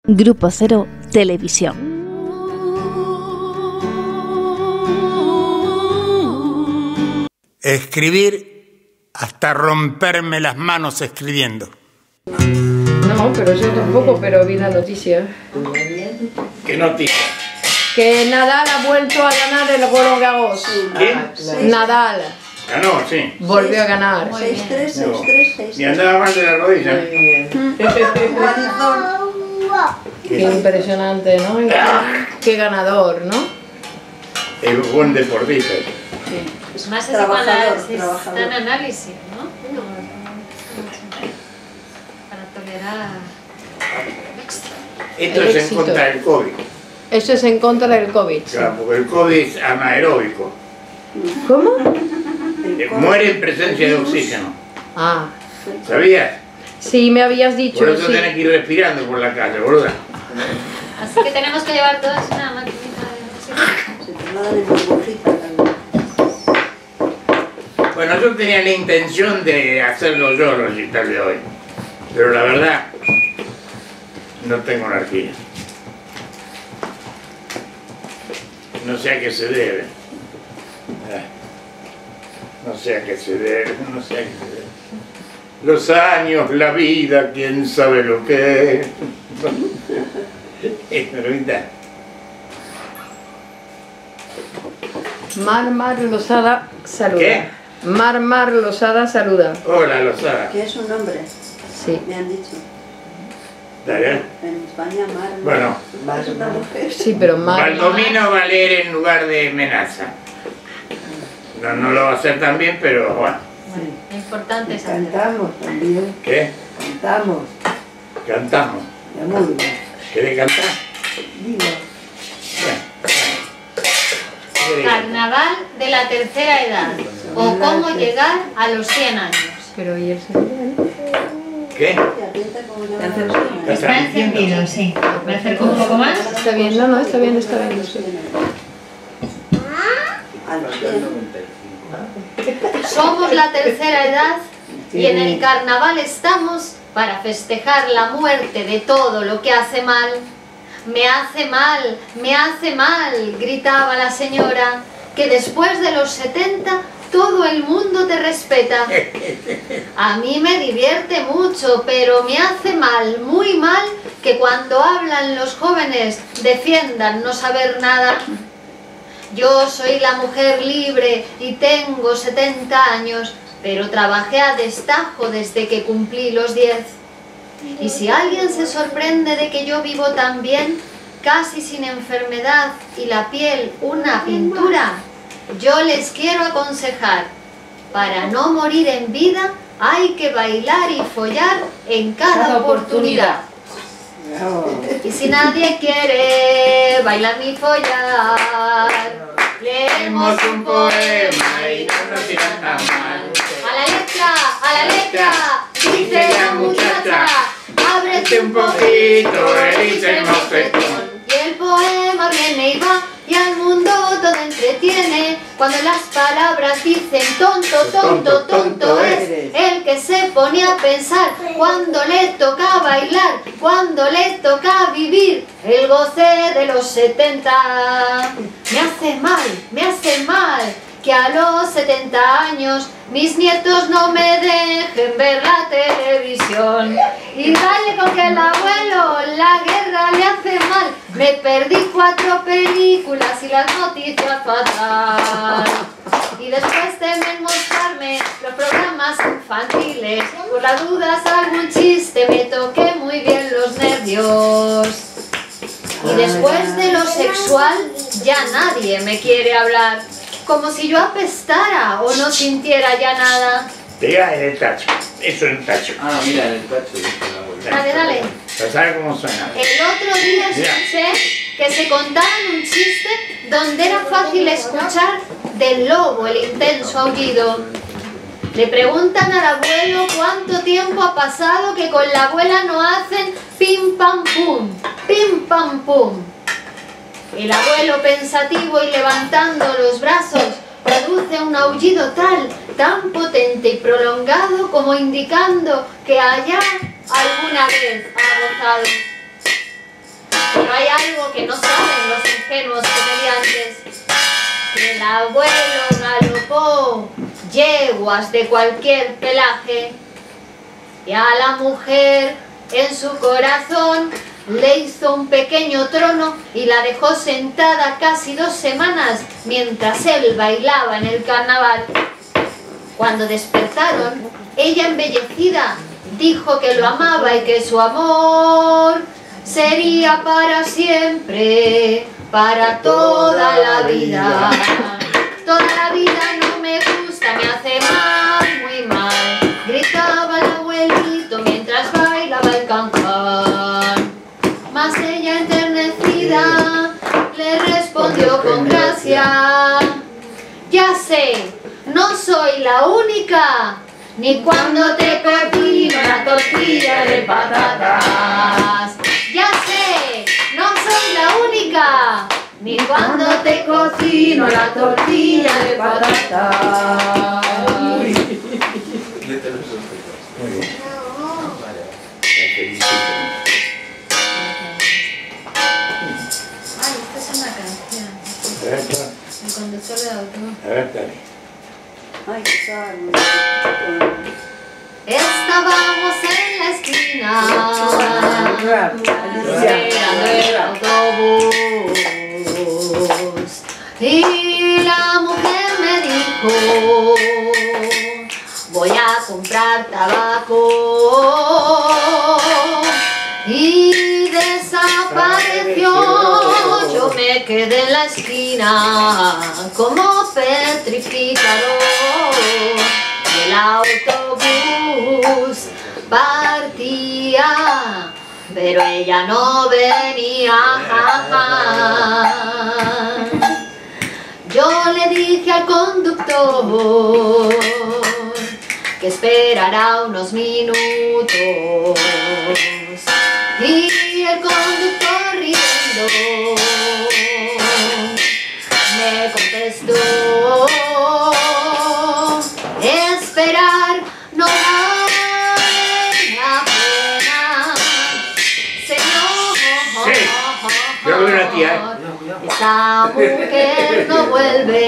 Grupo Cero Televisión. Escribir hasta romperme las manos escribiendo. No, pero yo tampoco, pero vi la noticia. ¿Qué noticia? Que Nadal ha vuelto a ganar el Roland Garros. ¿Quién? Nadal Ganó, sí. volvió a ganar. 6-3, 6-3, 6-3. Y andaba mal de la rodilla. Qué impresionante, ¿no? Y qué ganador, ¿no? Es buen deportista. Es Más es trabajador, está en trabajador. análisis, ¿no? Para tolerar el extra. Esto El es en éxito. contra del COVID. Eso es en contra del COVID. sí. Claro, porque el COVID es anaeróbico. ¿Cómo? Muere en presencia de oxígeno. Ah, ¿Sabías? sí, me habías dicho, Por eso sí. tenés que ir respirando por la calle, boluda. Así que tenemos que llevar todas una maquinita de oxígeno. Se traslada de burbujita también. Bueno, yo tenía la intención de hacerlo yo el recital de hoy. Pero la verdad, no tengo energía. No sé a qué se debe. No sé a qué se debe, no sé a qué se debe. Los años, la vida, quién sabe lo que es. ¿Verdad? Mar Losada saluda. ¿Qué? Mar Losada saluda. Hola, Lozada. ¿Qué es un nombre? Sí. Me han dicho. Dale. En España, Mar. Bueno. Es una mujer. Sí, pero Baldomino va a leer en lugar de Menaza. No lo va a hacer tan bien, pero bueno. Lo importante es hacer. Cantamos también, ¿Qué? cantamos, Cantamos. la murga, ¿Querés cantar? digo, Bueno. Carnaval de la tercera edad. O cómo llegar a los 100 años. Pero ¿y el sonido? ¿Qué? Atenta como llaman. Está encendido, sí. Me acerco un poco más. Está bien, no, está bien, está bien. A los 100. Somos la tercera edad y en el carnaval estamos para festejar la muerte de todo lo que hace mal. Me hace mal, gritaba la señora, que después de los 70 todo el mundo te respeta. A mí me divierte mucho, pero me hace mal, muy mal, que cuando hablan los jóvenes defiendan no saber nada. Yo soy la mujer libre y tengo 70 años, pero trabajé a destajo desde que cumplí los 10. Y si alguien se sorprende de que yo vivo tan bien, casi sin enfermedad y la piel una pintura, yo les quiero aconsejar, para no morir en vida hay que bailar y follar en cada oportunidad. bravo, Y si nadie quiere bailar ni follar, leemos un poema y no nos irá tan mal. A la letra, dice la muchacha, ábrete un poquito, dice el mofetón. Y el poema viene y va, y al mundo todo entretiene. Cuando las palabras dicen tonto, tonto, tonto es el que se pone a pensar cuando le toca bailar, cuando le toca vivir el goce de los 70. Me hace mal que a los 70 años mis nietos no me dejen ver la televisión. Y dale con que el abuelo la guerra le hace mal. Me perdí 4 películas y las noticias fatal. Y después temen mostrarme los programas infantiles. Por las dudas algún chiste, me toqué muy bien los nervios. Y después de lo sexual ya nadie me quiere hablar. Como si yo apestara o no sintiera ya nada. Pega en el tacho. Eso en el tacho. Ah, mira, en el tacho dice la abuela. Dale, dale. ¿Para saber cómo suena? El otro día escuché que se contaban un chiste donde era fácil escuchar del lobo el intenso aullido. Le preguntan al abuelo cuánto tiempo ha pasado que con la abuela no hacen pim pam pum, pim pam pum. El abuelo pensativo y levantando los brazos produce un aullido tan potente y prolongado como indicando que allá alguna vez ha gozado. algo que no saben los ingenuos comediantes, que el abuelo galopó yeguas de cualquier pelaje y a la mujer en su corazón le hizo un pequeño trono y la dejó sentada casi 2 semanas mientras él bailaba en el carnaval. Cuando despertaron, ella embellecida dijo que lo amaba y que su amor sería para siempre, para toda la vida. Toda la vida no me gusta, me hace mal, muy mal, gritaba el abuelito mientras bailaba el cancán. Mas ella enternecida le respondió con gracia: ya sé, no soy la única, ni cuando te cocino la tortilla de patatas. Ya sé, no soy la única, ni cuando te cocino la tortilla de patatas. Yo te lo suelto. Muy bien. Vale. Te felicito. Ay, esta es una canción. A ver, Tony. El conductor de autobús. A ver, Tony. Ay, qué sabe. Estábamos en la esquina Alicia. esperando el autobús y la mujer me dijo: voy a comprar tabaco, y desapareció. Yo me quedé en la esquina como petrificado. El autobús partía, pero ella no venía. Yo le dije al conductor que esperará unos minutos, y el conductor riendo me contestó: esperar no vale la pena, señor. Sí, yo veo una tía, Esa mujer no vuelve,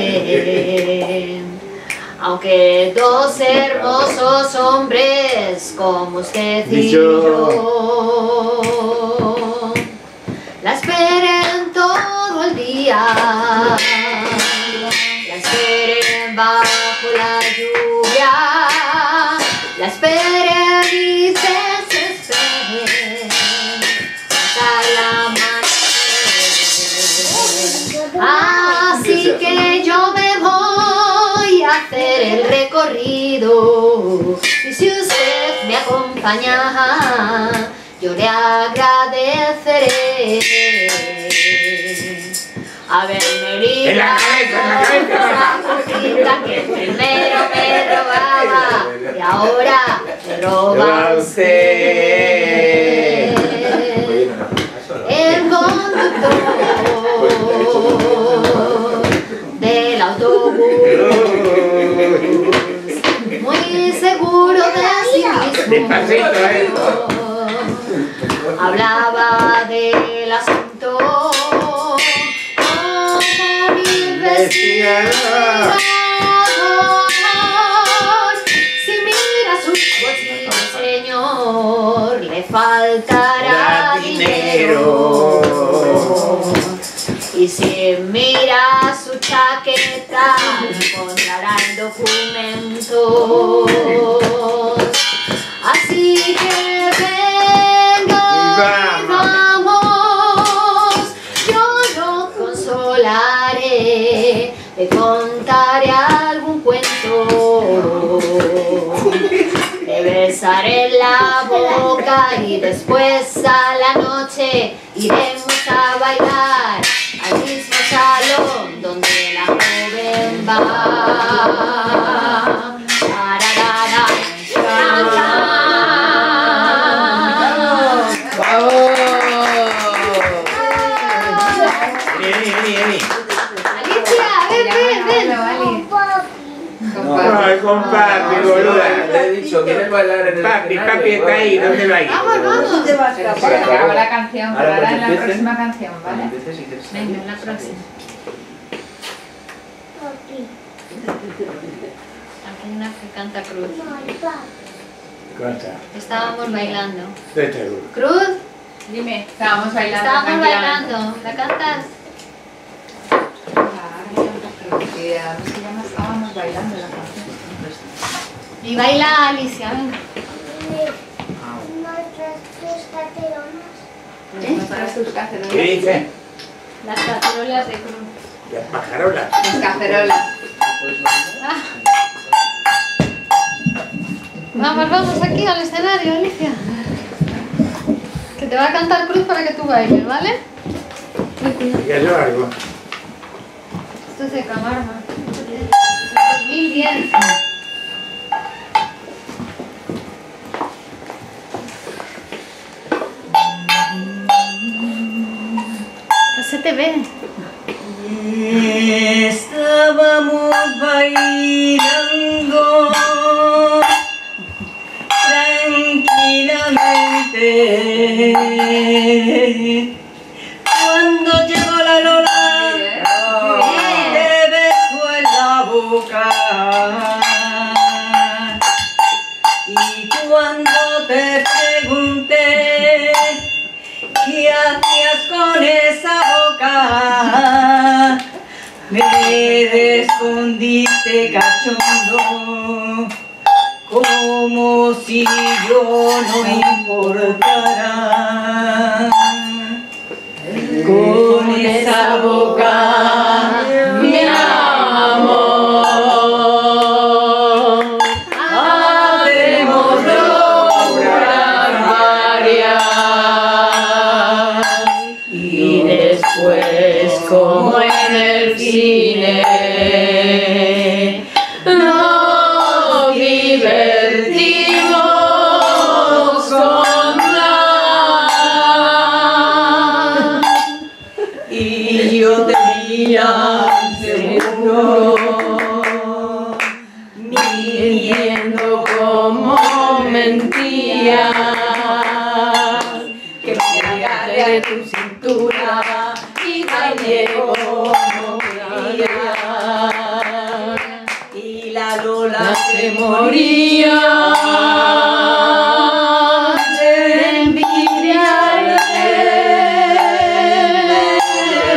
aunque 2 hermosos hombres como usted y yo la esperen todo el día, la esperen bajo la lluvia, la esperen y desesperen hasta el amanecer. Así que yo me voy a hacer el recorrido, y si usted me acompaña, yo le agradeceré haberme librado esa cosita que primero me robaba y ahora me roba usted. El conductor del autobús, muy seguro de sí mismo, hablaba del asunto como un investigador. Si mira sus bolsillos, señor, le faltará dinero. Y si mira su chaqueta, encontrará documentos. Así que venga y vamos, yo lo consolaré, le contaré algún cuento, le besaré la boca y después a la noche iremos a bailar al mismo salón donde la joven va. Tararara, tararara. Vení. Alicia, ven. No, Ay, con papi, boluda. Le he dicho, ¿quieres bailar en el Papi escenario? está ahí, ¿dónde va a ir? Vamos, vamos. te vas a Se escapar. acabó. Acaba la canción, Ahora pero ahora en cuando la empiecen, próxima canción, Cuando ¿vale? empieces, si quieres Venga, salir, en la próxima. Aquí hay una que canta Cruz. Concha, Estábamos bailando. vete, Cruz. Cruz, Dime. estábamos bailando. ¿La cantas? Que a ver si ya no estábamos bailando la canción. Y baila Alicia, venga. Muestras tus cacerolas. ¿Qué dice? Las cacerolas de Cruz. Las pajarolas. Tus cacerolas. Vamos, vamos aquí al escenario, Alicia. Que te va a cantar Cruz para que tú bailes, ¿vale? Muy cuidado. Que yo algo. Esto es de Camargo. 2010. No se te ve. Estábamos bailando tranquilamente cuando llegó la Lola te besó en la boca y cuando te pregunté ¿qué hacías con esa boca? Me respondiste cachondo, como si yo no importara. Con esa boca, mi amor, hacemos locuras varias. Y después, como en el cine, nos divertimos con nada. Y yo tenía seguro, mintiendo como mentía, que me agarré de tu cintura y bailé como quería. Y la Lola se moría de envidia y de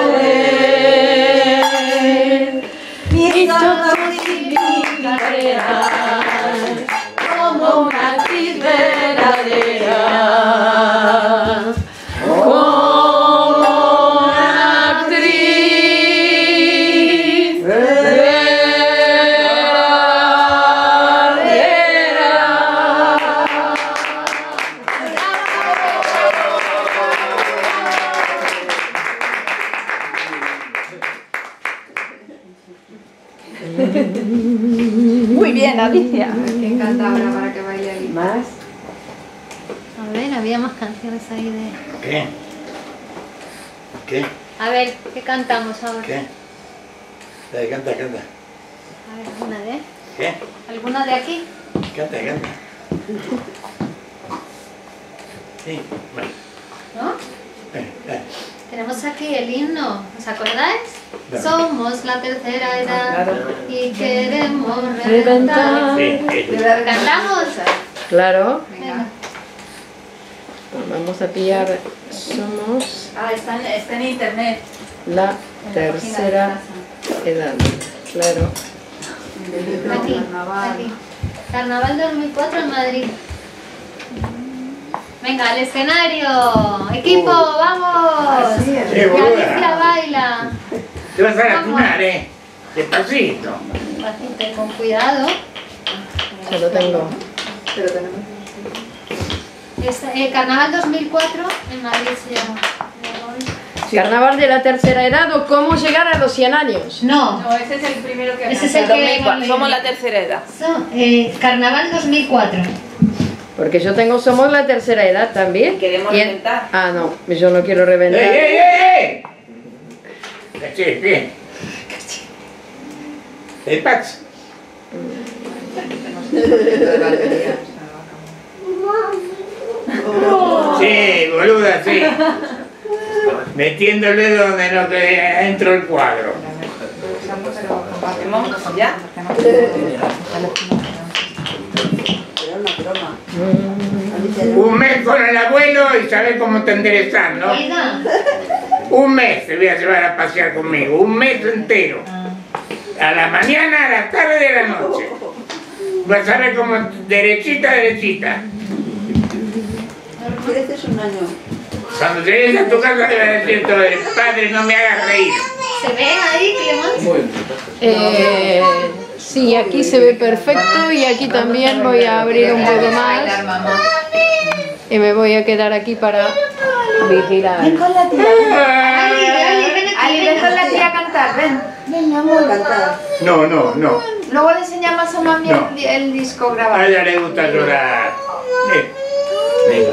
moler. Mis ojos y mi carrera como una actriz verdadera. Como una actriz Muy bien, Alicia. ¿Quién canta ahora para que baile Alicia? Más. A ver, había más canciones ahí de... ¿Qué? ¿Qué? A ver, ¿qué cantamos ahora? ¿Qué? Dale, canta, canta. A ver, ¿alguna de? ¿Qué? ¿Alguna de aquí? Canta, canta. Sí, bueno. ¿No? Dale. Tenemos aquí el himno, ¿os acordáis? Dale. Somos la tercera edad claro. y queremos Reventar. reventar. Sí, sí. ¿Cantamos? Claro. Venga. Vamos a pillar. Somos Ah, está en internet. la tercera edad. Claro. Aquí, aquí. Carnaval 2004 en Madrid. Venga, al escenario. Equipo, vamos. Así es. Sí, Que boluda. Alicia baila. Te vas a Vamos. lastimar, Despacito. Despacito, con cuidado. Se lo tengo. Es, Carnaval 2004 en Madrid se llama. Carnaval de la tercera edad o cómo llegar a los 100 años. No, No, ese es el primero que ese es el que hemos leído. Somos la tercera edad. Carnaval 2004. Porque yo tengo Somos la tercera edad también. Queremos Y reventar. Ah, no, yo no quiero reventar. ¡Ey! Caché, bien. El Pax. Sí, boluda, sí. Metiendo el dedo donde no quería dentro del cuadro. ¿Hacemos ya? Era una broma. Un mes con el abuelo y sabés cómo te enderezar, ¿no? Un mes te voy a llevar a pasear conmigo, un mes entero. A la mañana, a la tarde y a la noche. Vas a ver como derechita, derechita. Creces un año. Cuando llegues a tu casa te va a decir todo el padre, no me hagas reír. ¿Se ve ahí, Clemence? Sí, aquí se ve perfecto y aquí también voy a abrir un poco más y me voy a quedar aquí para vigilar. Ven con la tía. Ali, ven con la tía a cantar, ven. Ven, amor, cantar. No, no, no. Luego le enseñamos a mami No. el disco A grabado. ella le gusta llorar. Venga,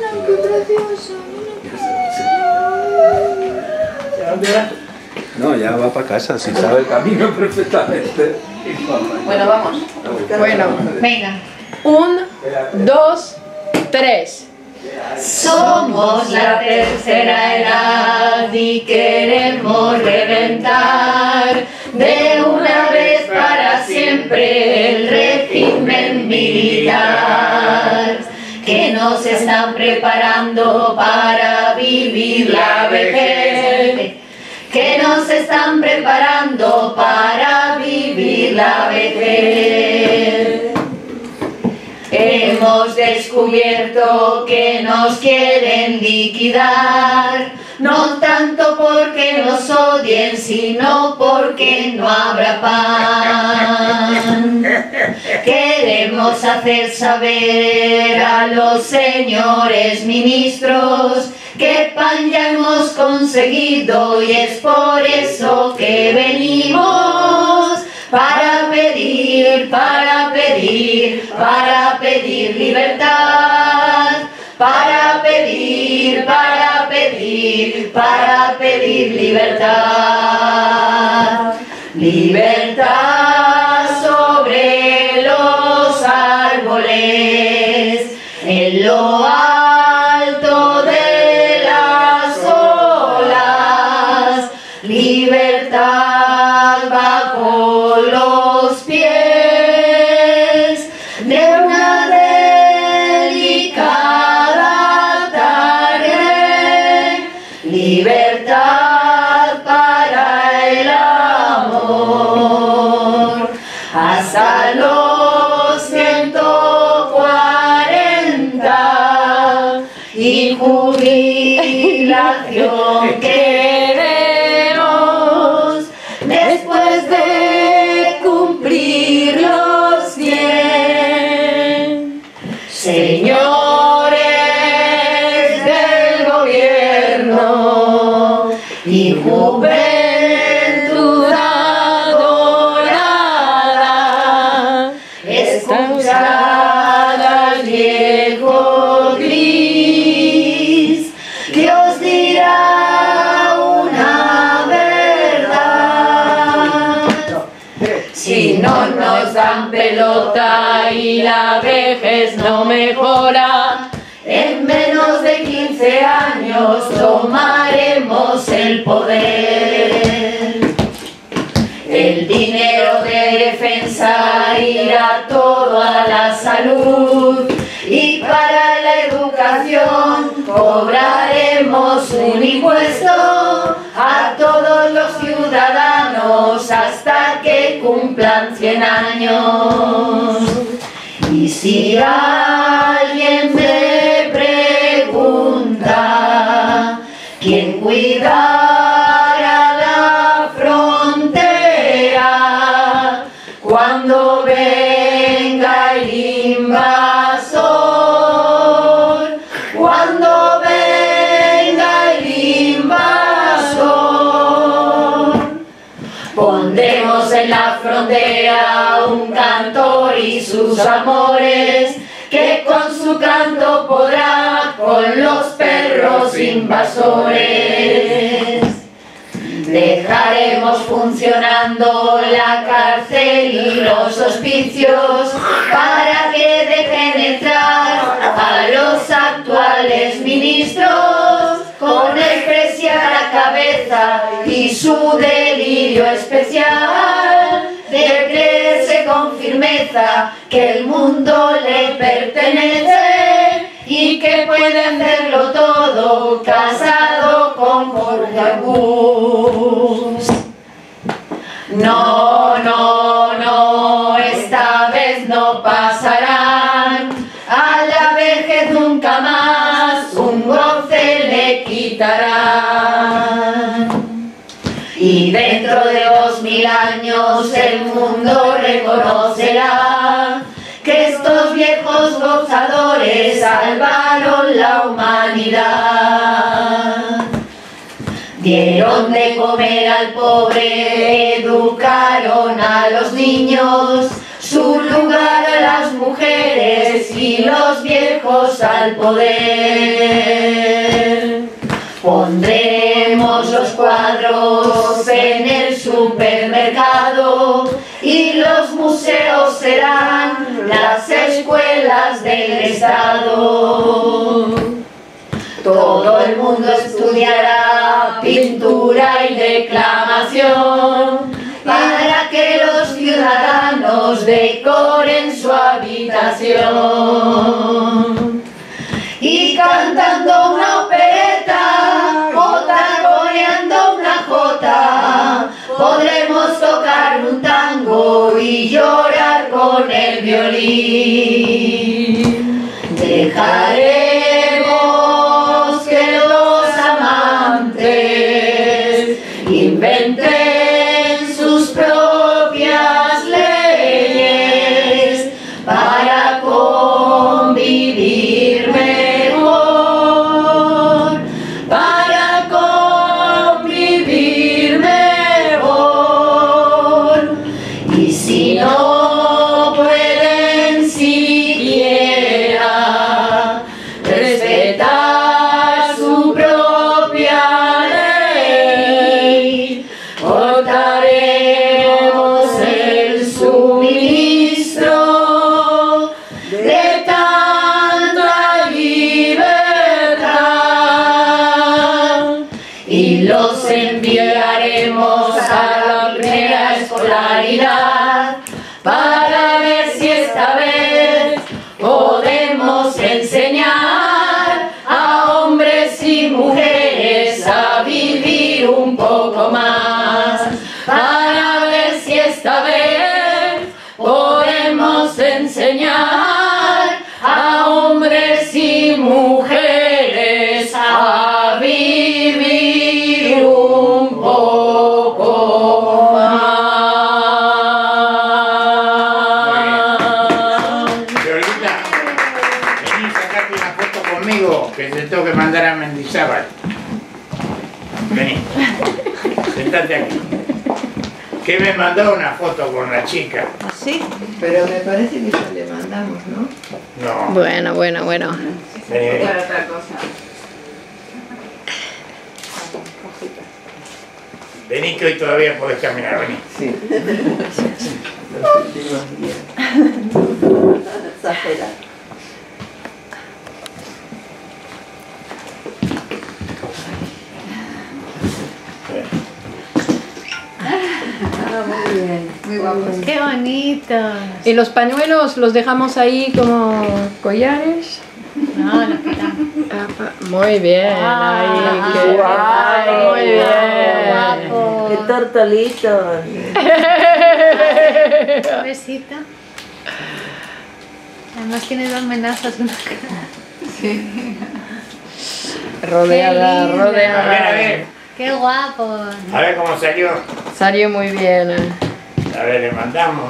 venga. No, ya va para casa, si sabe el camino perfectamente. Bueno, vamos. Bueno, Venga. 1, 2, 3. Somos la tercera edad y queremos reventar de una vez para siempre el régimen militar que nos están preparando para vivir la vejez. Que nos están preparando para vivir la vejez. Hemos descubierto que nos quieren liquidar, no tanto porque nos odien, sino porque no habrá pan. Queremos hacer saber a los señores ministros que pan ya hemos conseguido y es por eso que venimos para pedir, para pedir, para pedir libertad, para pedir, para pedir, para pedir libertad. Libertad sobre los árboles, en lo alto de las olas, libertad bajo los pies de una delicada tarde, libertad para el amor, hasta los 140 y jubilación queremos después de cumplir los 100. Señores del gobierno y juventud adorada, escuchad al viejo gris que os dirá una verdad. Si no nos dan pelota y la vejez no mejora, en menos de 15 años tomaremos el poder. El dinero de defensa irá todo a la salud y para la educación cobraremos un impuesto a todos los ciudadanos hasta que cumplan 100 años. Y si alguien me pregunta quién cuidará la frontera cuando venga el invasor, cuando venga el invasor, pondremos en la frontera un cantor y sus amores, que con su canto podrá con los perros invasores. Dejaremos funcionando la cárcel y los hospicios para que dejen entrar a los actuales ministros con desprecio a la cabeza y su delirio especial de creerse con firmeza que el mundo le pertenece y que puede hacerlo todo casado con Jorge Arbús. No, no, no, esta vez no pasarán a la vejez nunca más, un goce le quitarán. Y dentro de 2000 años el mundo reconocerá que estos viejos gozadores salvaron la humanidad. Dieron de comer al pobre, educaron a los niños, su lugar a las mujeres y los viejos al poder. Pondremos los cuadros en el supermercado y los museos serán las escuelas del Estado. Todo el mundo estudiará pintura y declamación para que los ciudadanos decoren su habitación. Y cantando una opereta o taconeando una jota, podremos tocar un tango y llorar con el violín. Dejaremos que los amantes inventen sus propias leyes para convivir mejor, para convivir mejor. Y si no pueden siquiera respetar su propia ley, cortaremos el suministro de tanta libertad y los enviaremos a la primera escolaridad para ver si esta vez podemos enseñar a hombres y mujeres a vivir un poco más, para ver si esta vez podemos enseñar a hombres y mujeres a vivir un poco más. Violita, vení a sacarte una foto conmigo, que te tengo que mandar a Mendizábal. Vení, sentate aquí. Que me mandó una foto con la chica. ¿Sí? Pero me parece que ya le mandamos, ¿no? No, Bueno, bueno, bueno. vení, vení. Para otra cosa. Vení que hoy todavía podés caminar, vení. Sí. Los últimos días. Exagera. Muy bien. Muy guapos. ¡Qué bonitos! ¿Y los pañuelos los dejamos ahí como collares? No, los quitamos. Muy bien, ahí, qué guay, muy bien. Guapo. ¡Qué tortolitos! Un besito. Además tiene dos menazas en la cara. Rodeada, Qué linda. rodeada. A ver. ¡Qué guapo! A ver cómo salió. Salió muy bien. A ver, le mandamos.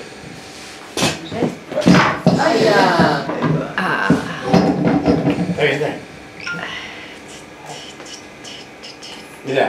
Ay, ya. Ah, Está bien, está bien. Mira.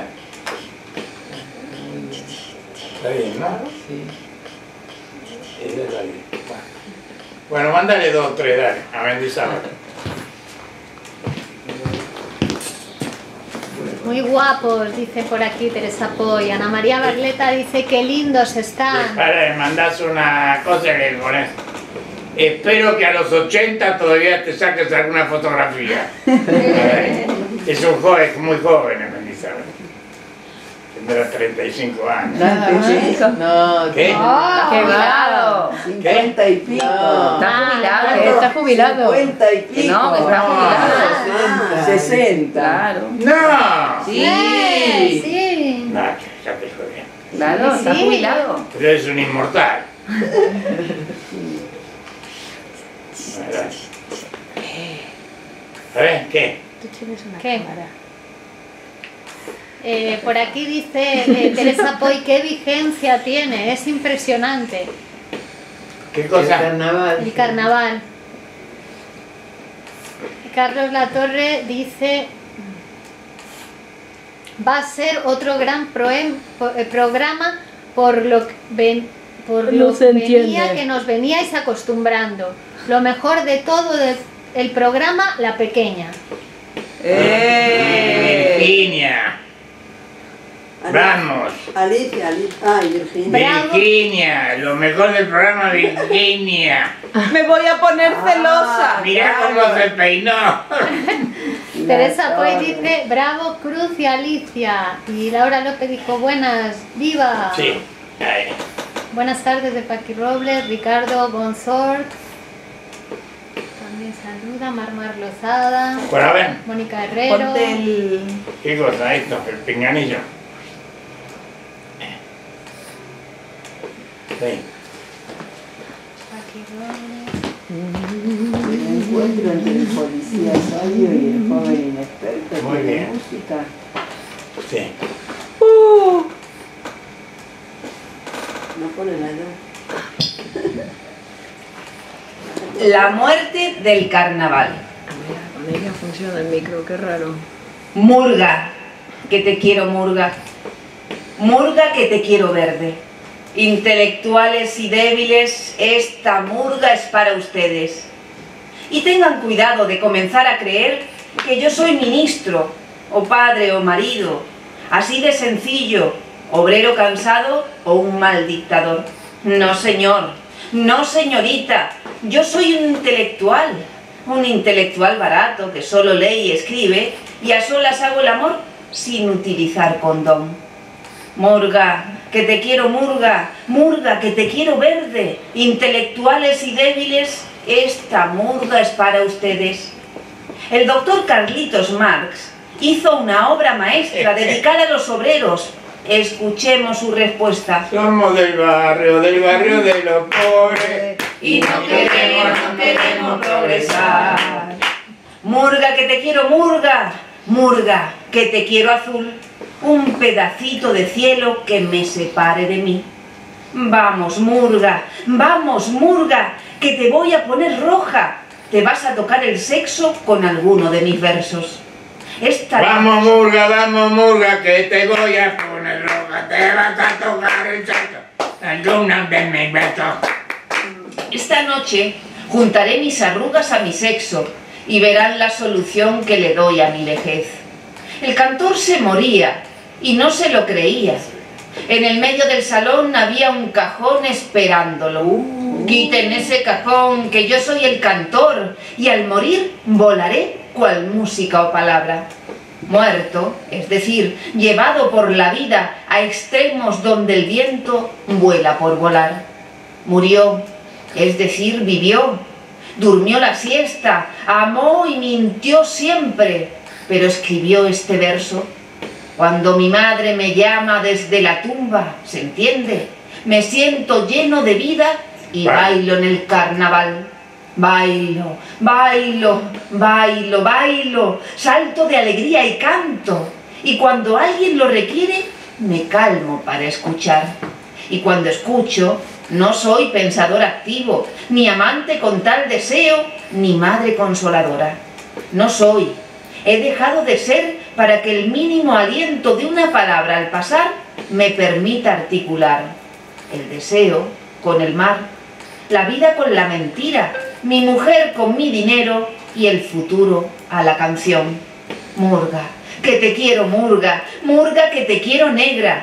Está bien, ¿no? Sí. Ella está bien. Bueno, mándale 2 o 3, dale, a Mendizábal. Bueno. Muy guapos, dice por aquí Teresa Poy. Ana María Barleta dice que lindos están. Para mandas una cosa que le pones. Espero que a los 80 todavía te saques alguna fotografía. Es un joven, muy joven en Mendizábal. Tendrá 35 años. No, ¿Qué? Qué jubilado. 50 y pico. Está jubilado. Está jubilado. 50 y pico. No, que está jubilado. 60. Claro. ¡No! Sí. Sí. No, ya te fue bien. Claro, está Sí. jubilado. Pero es un inmortal. ¿Verdad? A ver, ¿qué? ¿Qué? Por aquí dice Teresa Poy, ¿qué vigencia tiene? Es impresionante. ¿Qué El cosa? carnaval. El carnaval. Carlos Latorre dice, va a ser otro gran programa por lo No se entiende. que nos veníais acostumbrando. Lo mejor de todo el programa, la pequeña. Virginia. Vamos. Alicia. Ay, Virginia. Bravo. Virginia, lo mejor del programa, Virginia. Me voy a poner celosa. Mirá cómo se peinó. Teresa Poy dice, bravo Cruz y Alicia. Y Laura López dijo, buenas, viva. Sí. Ahí. Buenas tardes de Paqui Robles, Ricardo Bonsort. También saluda, Marmar Lozada, Bueno, a ver, Mónica Herrero. Ponte el... ¿qué cosa? Esto, el pinganillo. Sí. Paqui Robles. El encuentro entre el policía sabio y el joven inexperto Muy de bien. música. Sí. No pone la edad. La muerte del carnaval. Con ella funciona el micro, qué raro. Murga, que te quiero murga. Murga, que te quiero verde. Intelectuales y débiles, esta murga es para ustedes. Y tengan cuidado de comenzar a creer que yo soy ministro, o padre o marido, así de sencillo, obrero cansado o un mal dictador. No, señor, no, señorita, yo soy un intelectual barato que solo lee y escribe y a solas hago el amor sin utilizar condón. Murga, que te quiero murga, murga, que te quiero verde, intelectuales y débiles, esta murga es para ustedes. El doctor Carlitos Marx hizo una obra maestra dedicada a los obreros. Escuchemos su respuesta. Somos del barrio de los pobres. Y no queremos progresar. Murga, que te quiero murga, murga, que te quiero azul. Un pedacito de cielo que me separe de mí. Vamos, murga, que te voy a poner roja. Te vas a tocar el sexo con alguno de mis versos. Vamos murga, que te voy a poner roja. Te vas a tocar el sexo. Alguno de mis versos. Esta noche juntaré mis arrugas a mi sexo y verán la solución que le doy a mi vejez. El cantor se moría y no se lo creía. En el medio del salón había un cajón esperándolo. Quiten ese cajón, que yo soy el cantor, y al morir volaré cual música o palabra. Muerto, es decir, llevado por la vida a extremos donde el viento vuela por volar. Murió, es decir, vivió. Durmió la siesta, amó y mintió siempre, pero escribió este verso. Cuando mi madre me llama desde la tumba, ¿se entiende? Me siento lleno de vida y bailo en el carnaval. Bailo, bailo, bailo, bailo, salto de alegría y canto. Y cuando alguien lo requiere, me calmo para escuchar. Y cuando escucho, no soy pensador activo, ni amante con tal deseo, ni madre consoladora. No soy. He dejado de ser para que el mínimo aliento de una palabra al pasar me permita articular el deseo con el mar, la vida con la mentira, mi mujer con mi dinero y el futuro a la canción. Murga, que te quiero murga, murga que te quiero negra,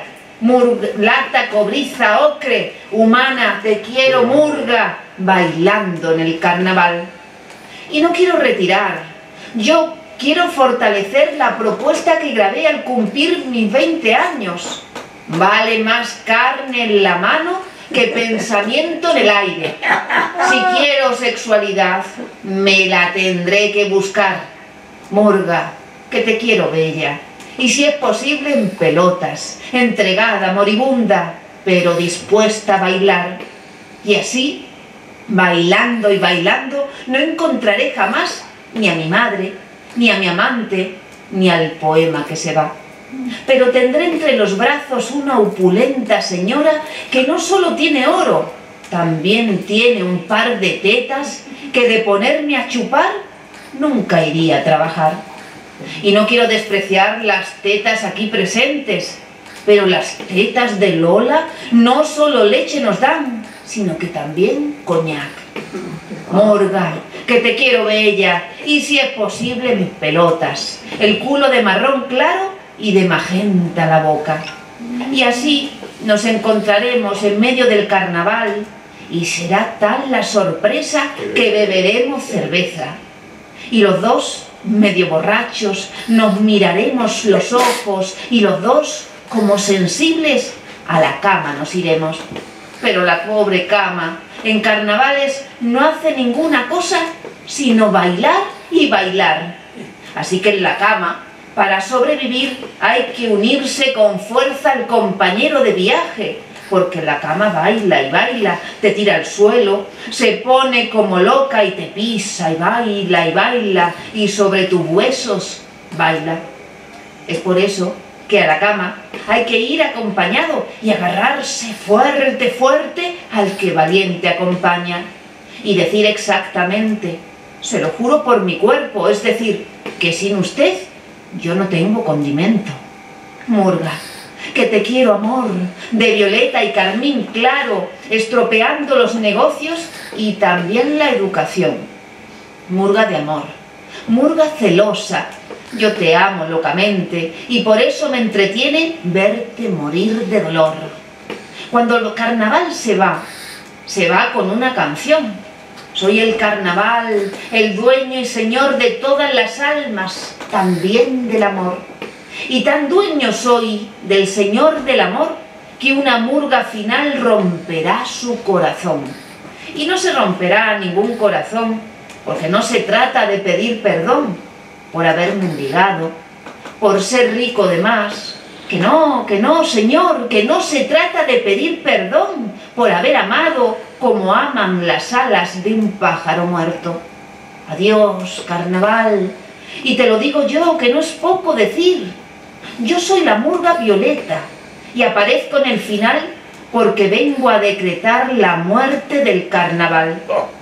lata, cobriza, ocre, humana, te quiero murga, bailando en el carnaval. Y no quiero retirar, yo quiero fortalecer la propuesta que grabé al cumplir mis 20 años. Vale más carne en la mano que pensamiento en el aire. Si quiero sexualidad, me la tendré que buscar. Murga, que te quiero bella, y si es posible en pelotas, entregada, moribunda, pero dispuesta a bailar. Y así, bailando y bailando, no encontraré jamás ni a mi madre, ni a mi amante, ni al poema que se va. Pero tendré entre los brazos una opulenta señora que no solo tiene oro, también tiene un par de tetas que de ponerme a chupar nunca iría a trabajar. Y no quiero despreciar las tetas aquí presentes, pero las tetas de Lola no solo leche nos dan, sino que también coñac. Murga, que te quiero bella, y si es posible mis pelotas, el culo de marrón claro y de magenta la boca. Y así nos encontraremos en medio del carnaval y será tal la sorpresa que beberemos cerveza. Y los dos, medio borrachos, nos miraremos los ojos y los dos, como sensibles, a la cama nos iremos. Pero la pobre cama en carnavales no hace ninguna cosa sino bailar y bailar. Así que en la cama, para sobrevivir, hay que unirse con fuerza al compañero de viaje, porque la cama baila y baila, te tira al suelo, se pone como loca y te pisa y baila, y sobre tus huesos baila. Es por eso que a la cama hay que ir acompañado y agarrarse fuerte, fuerte al que valiente acompaña. Y decir exactamente, se lo juro por mi cuerpo, es decir, que sin usted yo no tengo condimento. Murga, que te quiero amor, de violeta y carmín claro, estropeando los negocios y también la educación. Murga de amor, murga celosa, yo te amo locamente y por eso me entretiene verte morir de dolor. Cuando el carnaval se va con una canción. Soy el carnaval, el dueño y señor de todas las almas, también del amor. Y tan dueño soy del señor del amor que una murga final romperá su corazón. Y no se romperá ningún corazón, porque no se trata de pedir perdón por haber mendigado, por ser rico de más. Que no, señor, que no se trata de pedir perdón por haber amado como aman las alas de un pájaro muerto. Adiós, carnaval, y te lo digo yo, que no es poco decir. Yo soy la murga violeta y aparezco en el final porque vengo a decretar la muerte del carnaval.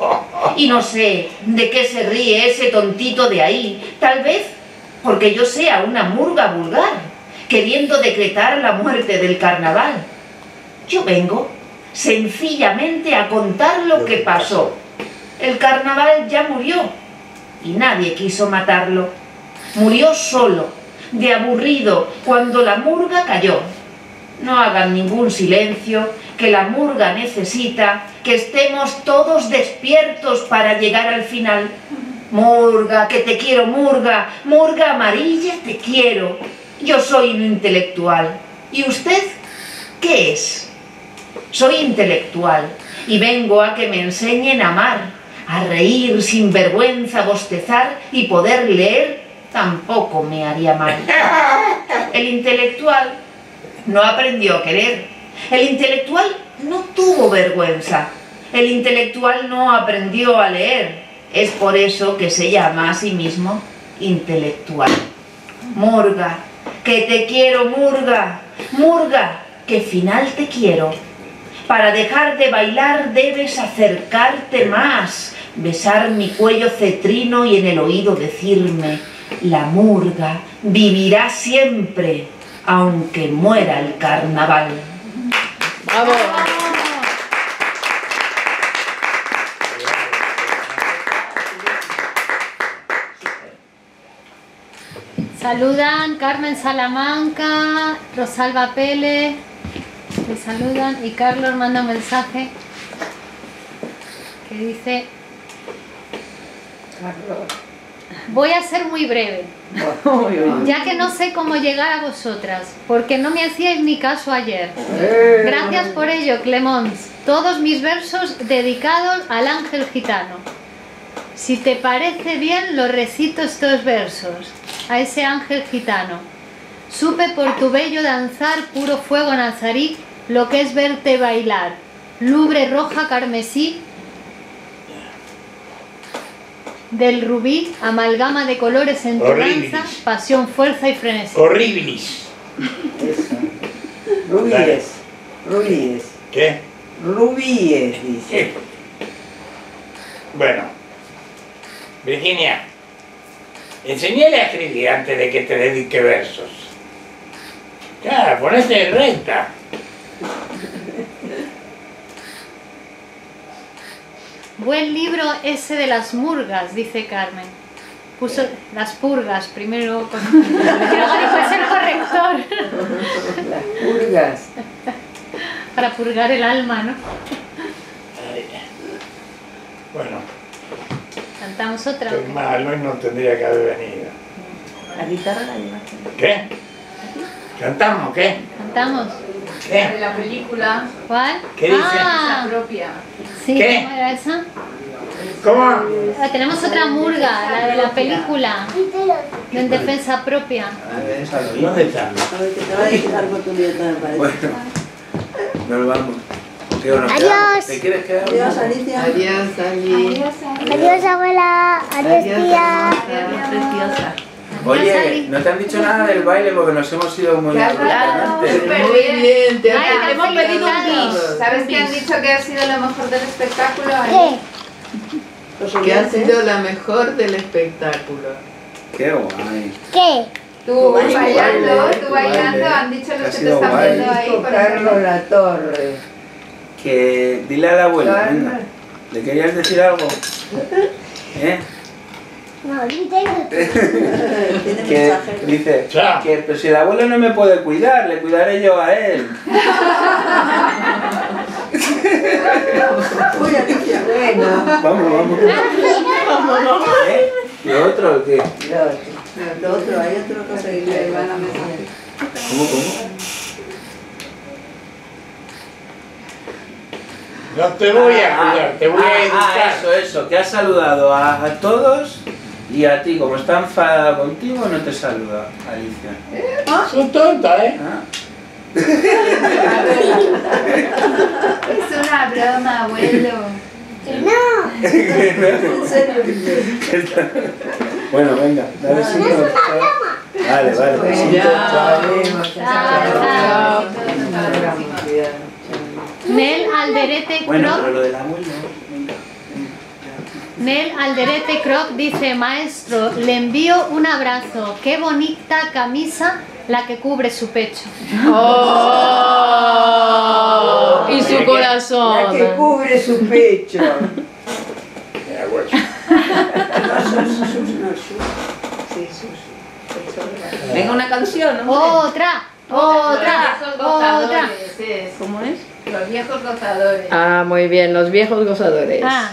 Y no sé de qué se ríe ese tontito de ahí, tal vez porque yo sea una murga vulgar, queriendo decretar la muerte del carnaval. Yo vengo sencillamente a contar lo que pasó. El carnaval ya murió y nadie quiso matarlo. Murió solo, de aburrido, cuando la murga cayó. No hagan ningún silencio, que la murga necesita que estemos todos despiertos para llegar al final. Murga, que te quiero, murga, murga amarilla, te quiero. Yo soy un intelectual. ¿Y usted qué es? Soy intelectual y vengo a que me enseñen a amar, a reír sin vergüenza, bostezar y poder leer tampoco me haría mal. El intelectual no aprendió a querer. El intelectual no tuvo vergüenza. El intelectual no aprendió a leer. Es por eso que se llama a sí mismo intelectual. Murga, que te quiero, murga, murga, que final te quiero. Para dejar de bailar debes acercarte más, besar mi cuello cetrino y en el oído decirme: la murga vivirá siempre, aunque muera el carnaval. ¡Bravo! Saludan Carmen Salamanca, Rosalba Pele, le saludan y Carlos manda un mensaje que dice: voy a ser muy breve, ya que no sé cómo llegar a vosotras, porque no me hacíais ni caso ayer. Gracias por ello, Clemons. Todos mis versos dedicados al ángel gitano. Si te parece bien, los recito estos versos a ese ángel gitano. Supe por tu bello danzar, puro fuego nazarí, lo que es verte bailar. Lubre roja carmesí, del rubí, amalgama de colores en tu danza, pasión, fuerza y frenesí. Horribilis. Rubíes. Rubíes. ¿Qué? Rubíes, dice. Bueno, Virginia, enseñale a escribir antes de que te dedique versos. Ya, ponete recta. Buen libro ese de las murgas, dice Carmen. Puso las purgas primero con... y luego después el corrector. Las purgas. Para purgar el alma, ¿no? Bueno, Cantamos otra. estoy mal, hoy no tendría que haber venido. La guitarra la llevaste. ¿Qué? ¿Cantamos qué? Cantamos. ¿Qué? De la película, ¿Cuál? ¿Qué dice? Ah, la propia. sí, ¿Qué? ¿cómo era esa? ¿Cómo? Ah, tenemos otra murga, la de la película. De En defensa propia. ¿Dónde está? A ver, que te va a decir algo tu nieta, me parece. Bueno, nos vamos. Tío, nos Adiós. quedamos. ¿Te quieres quedar? Adiós, Alicia. Adiós, Ali. Adiós, abuela. Adiós, tía. Adiós, preciosa. Oye, no te han dicho nada del baile porque nos hemos ido muy abruptamente. Muy bien, te Ay, hemos pedido un felicitados. bis. ¿Sabes qué han dicho que ha sido lo mejor del espectáculo? ¿Qué? Los Que ha oyentes. sido la mejor del espectáculo. Qué guay. ¿Qué? Tú Baile, bailando, baile, tú bailando, baile. han dicho Ha los que te sido están guay. viendo ahí. Por Carlos ejemplo. La Torre. Que dile a la abuela, venga. ¿Le querías decir algo? ¿Eh? No, Nintendo. Tiene Que mensaje. dice Chao. que pero si el abuelo no me puede cuidar, le cuidaré yo a él. Uy, Alicia, bueno. Vamos. ¿Eh? ¿Y otro qué? Lo otro, hay otra cosa que le van a mensaje. ¿Cómo? No te voy a cuidar, te voy a educar. Eso, que has saludado a todos y a ti, como está enfadada contigo, no te saluda, Alicia. Son tontas, ¿eh? Ah. Es una broma, abuelo. No. En serio. Bueno, venga, dale besito. Vale, besito. Chao. Nel Alderete Bueno, pero Croc. lo del abuelo, venga. Nel Alderete Croc dice: maestro, le envío un abrazo. Qué bonita camisa la que cubre su pecho. ¡Oh! Y su La que corazón. cubre su pecho. Mira, güey. Venga, una canción, ¿no? Otra. Los viejos gozadores, es. ¿Cómo es? Los viejos gozadores. Ah, muy bien, los viejos gozadores. Ah.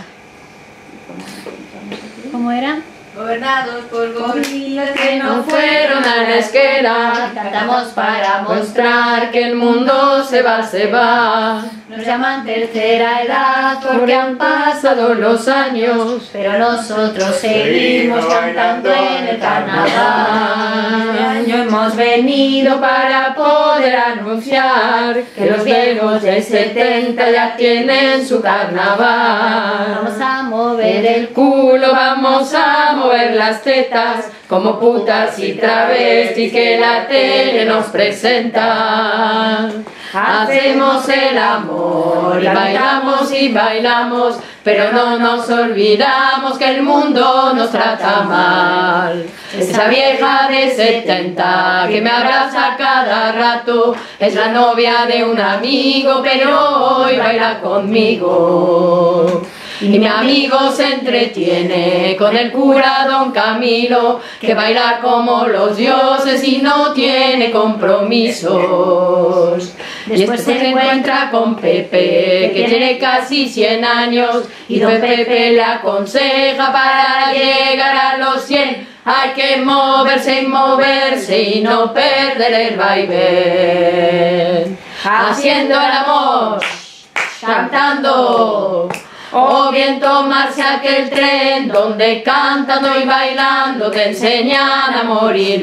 ¿Cómo era? Gobernados por gorilas que No fueron a la esquela, cantamos para mostrar que el mundo se va. Nos llaman tercera edad Porque han pasado los años, pero nosotros seguimos cantando en el carnaval. Este año hemos venido para poder anunciar que los viejos de 70 ya tienen su carnaval. Vamos a mover el Culo, vamos a mover las tetas como putas y travestis que la tele nos presenta. Hacemos el amor y bailamos, pero no nos olvidamos que el mundo nos trata mal. Esa vieja de 70 que me abraza cada rato es la novia de un amigo, pero hoy baila conmigo. Y mi amigo se entretiene con el cura don Camilo, que baila como los dioses y no tiene compromisos. Después se encuentra con Pepe, que tiene casi 100 años, y don Pepe le aconseja para llegar a los 100 hay que moverse y moverse y no perder el vaivén. Haciendo el amor, cantando, o bien tomarse aquel tren donde cantando y bailando te enseñan a morir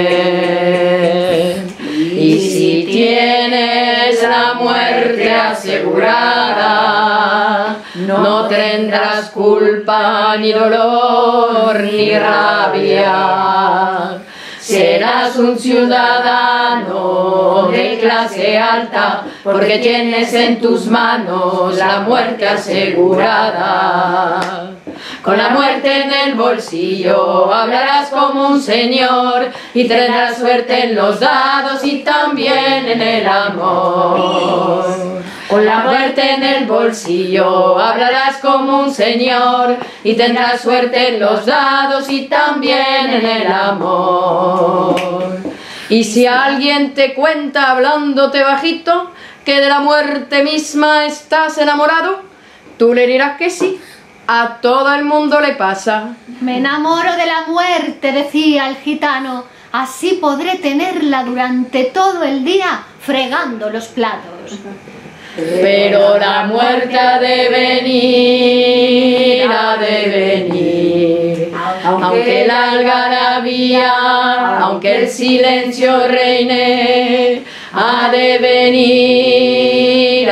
bien. Y si tienes la muerte asegurada, no tendrás culpa, ni dolor, ni rabia. Serás un ciudadano de clase alta, porque tienes en tus manos la muerte asegurada. Con la muerte en el bolsillo hablarás como un señor y tendrás suerte en los dados y también en el amor. Con la muerte en el bolsillo hablarás como un señor y tendrás suerte en los dados y también en el amor. Y si alguien te cuenta hablándote bajito que de la muerte misma estás enamorado, tú le dirás que sí. A todo el mundo le pasa. Me enamoro de la muerte, decía el gitano, así podré tenerla durante todo el día fregando los platos. Pero la muerte ha de venir, aunque la algarabía, aunque el silencio reine, ha de venir,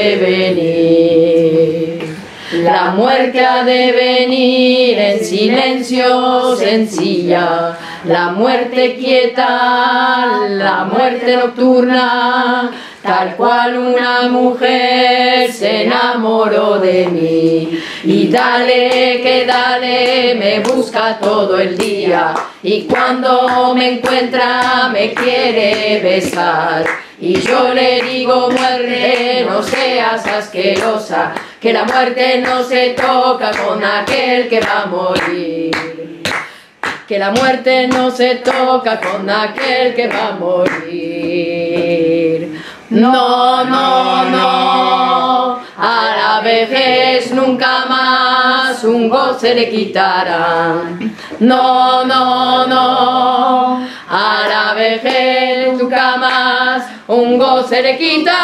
La muerte ha de venir en silencio sencilla, la muerte quieta, la muerte nocturna, tal cual una mujer se enamoró de mí. Y dale que dale, me busca todo el día, y cuando me encuentra me quiere besar. Y yo le digo, muerte, no seas asquerosa, que la muerte no se toca con aquel que va a morir. Que la muerte no se toca con aquel que va a morir. No, no, no, a la vejez nunca más un goce le quitarán. No, no, no, a la vejez nunca más un goce le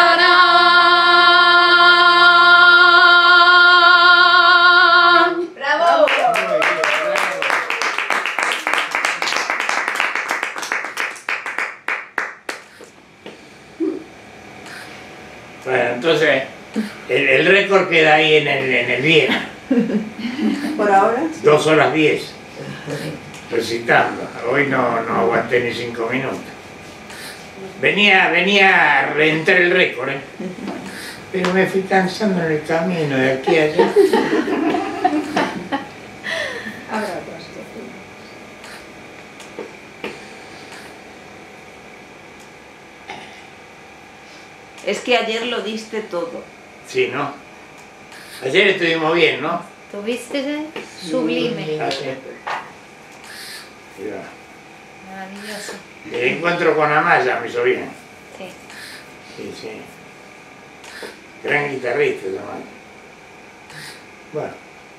quitarán. ¡Bravo! Bueno, entonces, el récord queda ahí en el Viena. Por ahora. 2 horas 10. Recitando. Hoy no aguanté ni 5 minutos. Venía a reventar el récord, ¿eh? Pero me fui cansando en el camino de aquí a allá. Es que ayer lo diste todo. Sí, ¿no? Ayer estuvimos bien, ¿no? Tuviste sublime. Ayer. Mira. Maravilloso. El encuentro con Amaya me hizo bien. Sí. Sí, sí. Gran guitarrista, Amaya. Bueno.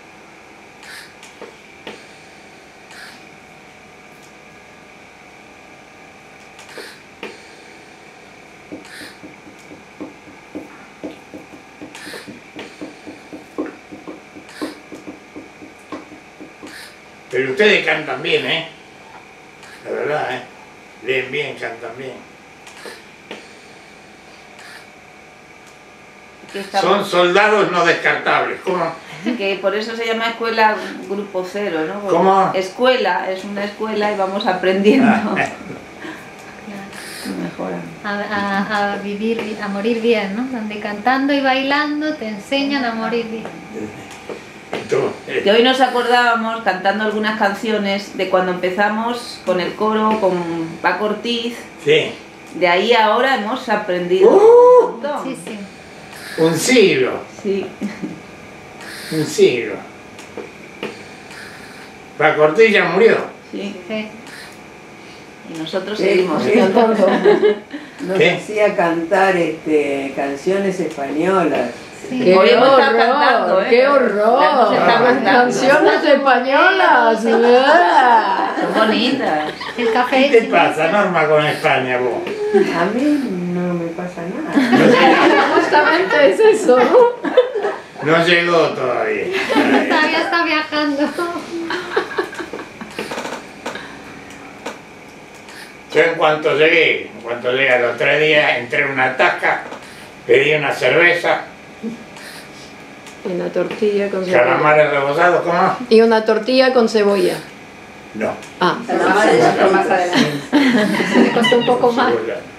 Pero ustedes cantan bien, ¿eh? La verdad, ¿eh? Leen bien, cantan bien. Son soldados no descartables. ¿Cómo? Que por eso se llama escuela grupo cero, ¿no? Porque ¿Cómo? Escuela, es una escuela y vamos aprendiendo. Mejoran. A vivir, a morir bien, ¿no? Donde cantando y bailando te enseñan a morir bien. Que hoy nos acordábamos, cantando algunas canciones, de cuando empezamos con el coro, con Paco Ortiz. Sí. De ahí a ahora hemos aprendido un montón. Sí, sí. Un siglo. Sí. Un siglo. La Cortilla murió. Sí. Sí. Y nosotros Sí, seguimos sí. cantando. Nos ¿Qué? hacía cantar canciones españolas. ¡Qué Hoy hemos estado horror! cantando, ¿eh? ¡Qué La hemos horror! estado cantando. Canciones españolas. Son bonitas. El café. ¿Qué te pasa, Norma, con España, vos? A mí no me pasa nada. Justamente es eso, ¿no? No llegó todavía. Todavía está viajando. Yo en cuanto llegué los 3 días, entré en una tasca, pedí una cerveza, Una tortilla con cebolla. calamares rebozados, ¿cómo? Y una tortilla con cebolla. No. Ah, Más adelante. Me costó un poco más.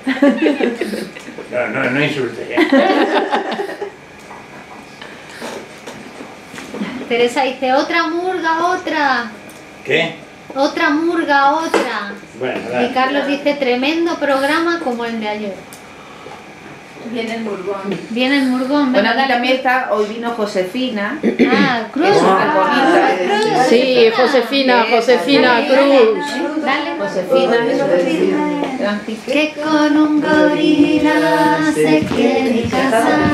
No insulté. Teresa dice, otra murga, otra. ¿Qué? Otra murga, otra. Bueno, Y dale. Carlos dice, tremendo programa como el de ayer. Viene el murgón. Viene el murgón. Bueno, venga, aquí también está, hoy vino Josefina. Ah, Cruz. Es una bonita, Cruz. sí, Josefina Cruz. Dale. Josefina, eso es decir, Francisco. Que con un gorila se quiere casar.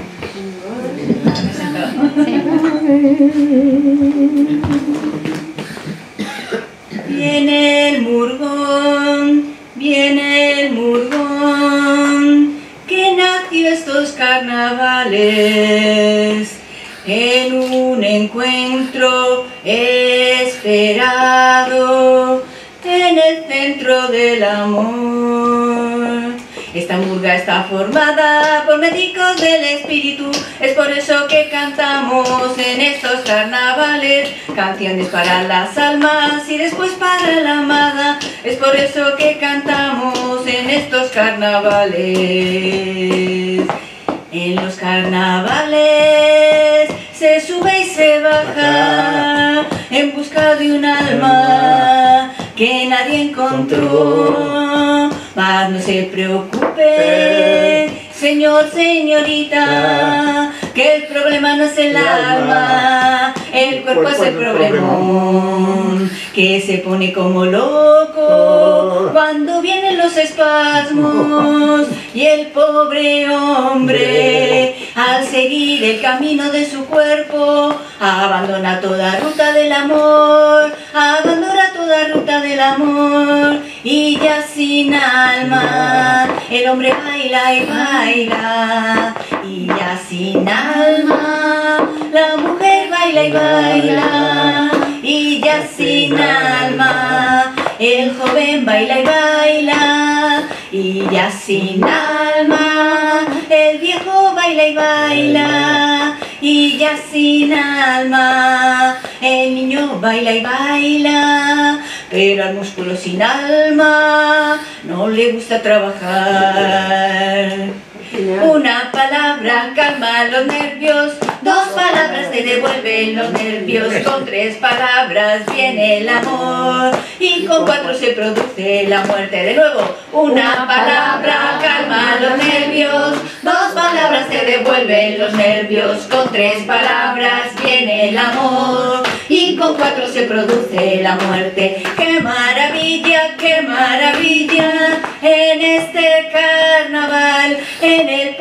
Viene el murgón, que nació estos carnavales en un encuentro esperado en el centro del amor. Esta murga está formada por médicos del espíritu, es por eso que cantamos en estos carnavales canciones para las almas y después para la amada. Es por eso que cantamos en estos carnavales. En los carnavales se sube y se baja en busca de un alma que nadie encontró. Mas no se preocupe, señor, señorita, que el problema no es el alma, el cuerpo es el problemón, que se pone como loco cuando vienen los espasmos y el pobre hombre, al seguir el camino de su cuerpo, abandona toda ruta del amor, abandona toda ruta del amor, y ya sin alma el hombre baila y baila, y ya sin alma la mujer baila y baila, y ya sin alma el joven baila y baila, y ya sin alma el viejo baila y baila, y ya sin alma el niño baila y baila, pero al músculo sin alma no le gusta trabajar. Una palabra calma los nervios, 2 palabras te devuelven los nervios, con 3 palabras viene el amor y con 4 se produce la muerte. De nuevo, una palabra calma los nervios, 2 palabras te devuelven los nervios, con 3 palabras viene el amor y con 4 se produce la muerte. ¡Qué maravilla en este carnaval! En el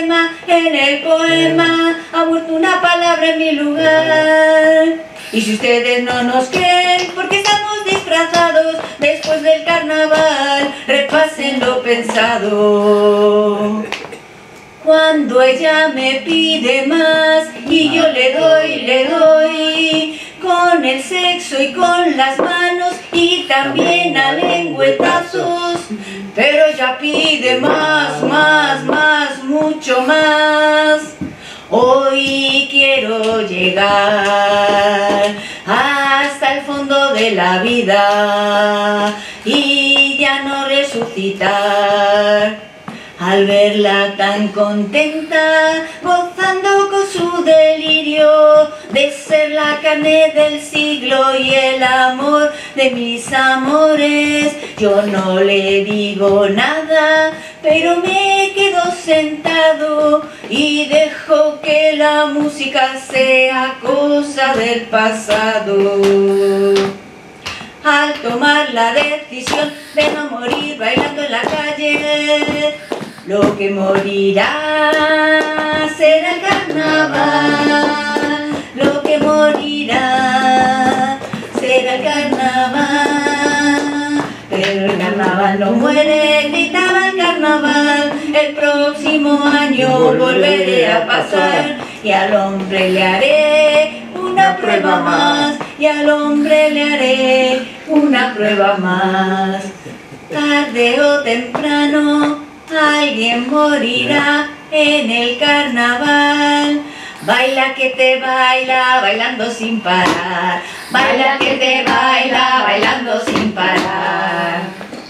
poema ha muerto una palabra en mi lugar. Y si ustedes no nos creen porque estamos disfrazados después del carnaval, repasen lo pensado. Cuando ella me pide más y yo le doy, con el sexo y con las manos y también a lengüetazos, pero ella pide más, mucho más. Hoy quiero llegar hasta el fondo de la vida y ya no resucitar. Al verla tan contenta, gozando con su delirio de ser la carne del siglo y el amor de mis amores, yo no le digo nada, pero me quedo sentado y dejo que la música sea cosa del pasado. Al tomar la decisión de no morir bailando en la calle, lo que morirá será el carnaval. Lo que morirá será el carnaval. Pero el carnaval no muere, gritaba el carnaval. El próximo año volveré a pasar y al hombre le haré una prueba más. Y al hombre le haré una prueba más. Tarde o temprano alguien morirá en el carnaval. Baila que te baila, bailando sin parar. Baila que te baila, bailando sin parar.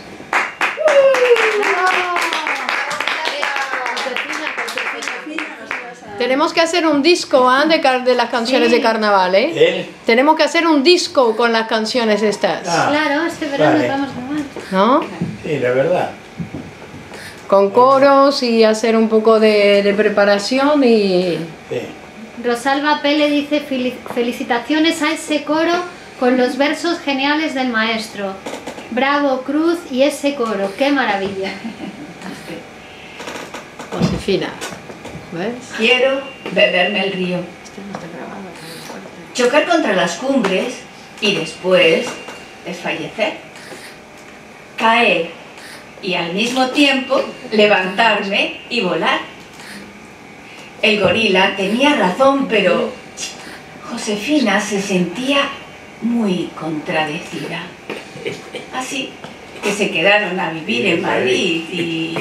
Tenemos que hacer un disco de las canciones de carnaval, ¿eh? Tenemos que hacer un disco con las canciones estas. Claro, este verano vamos a grabar. ¿No? Sí, la verdad. Con coros y hacer un poco de preparación y... Sí. Rosalba Pele dice: felicitaciones a ese coro con los versos geniales del maestro. Bravo Cruz y ese coro, qué maravilla. Josefina, ¿ves? Quiero beberme el río, chocar contra las cumbres y después desfallecer, caer y al mismo tiempo levantarme y volar. El gorila tenía razón, pero Josefina se sentía muy contradecida. Así que se quedaron a vivir en Madrid y...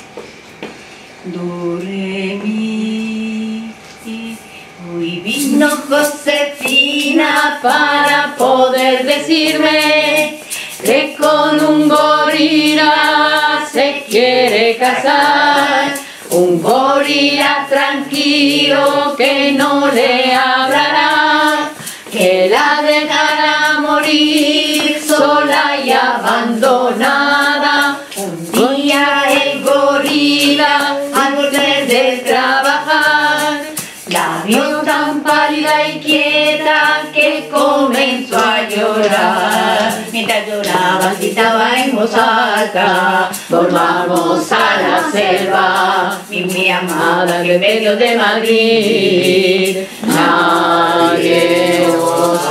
Do, re, mi, y... Hoy vino Josefina para poder decirme que con un gorila se quiere casar. Un gorila tranquilo que no le hablará, que la dejará morir sola y abandonada. Un día el gorila, al volver de trabajar, la vio tan pálida y quieta que comenzó a llorar. Mientras lloraba gritaba en voz alta: volvamos a la selva, mi amada, que en medio de Madrid nadie nos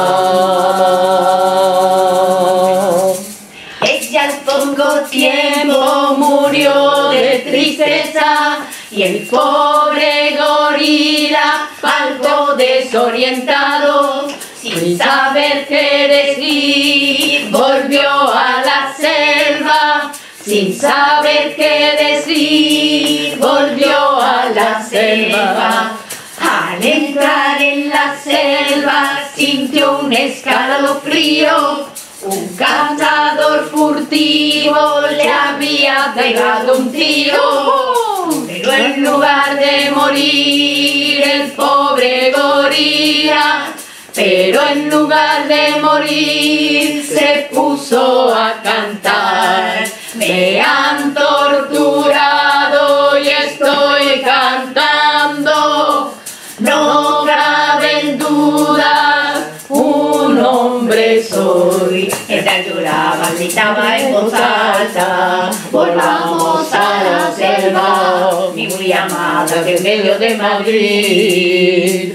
ama. Ella al poco tiempo murió de tristeza y el pobre gorila, algo desorientado, sin saber qué decir, volvió a la selva. Sin saber qué decir, volvió a la selva. Al entrar en la selva sintió un escalofrío. Un cazador furtivo le había pegado un tiro. Pero en lugar de morir el pobre gorila, pero en lugar de morir se puso a cantar. Me han torturado y estoy cantando. No cabe en duda, un hombre soy. Mientras lloraba, gritaba en voz alta: volvamos a la selva, mi muy amada, que en medio de Madrid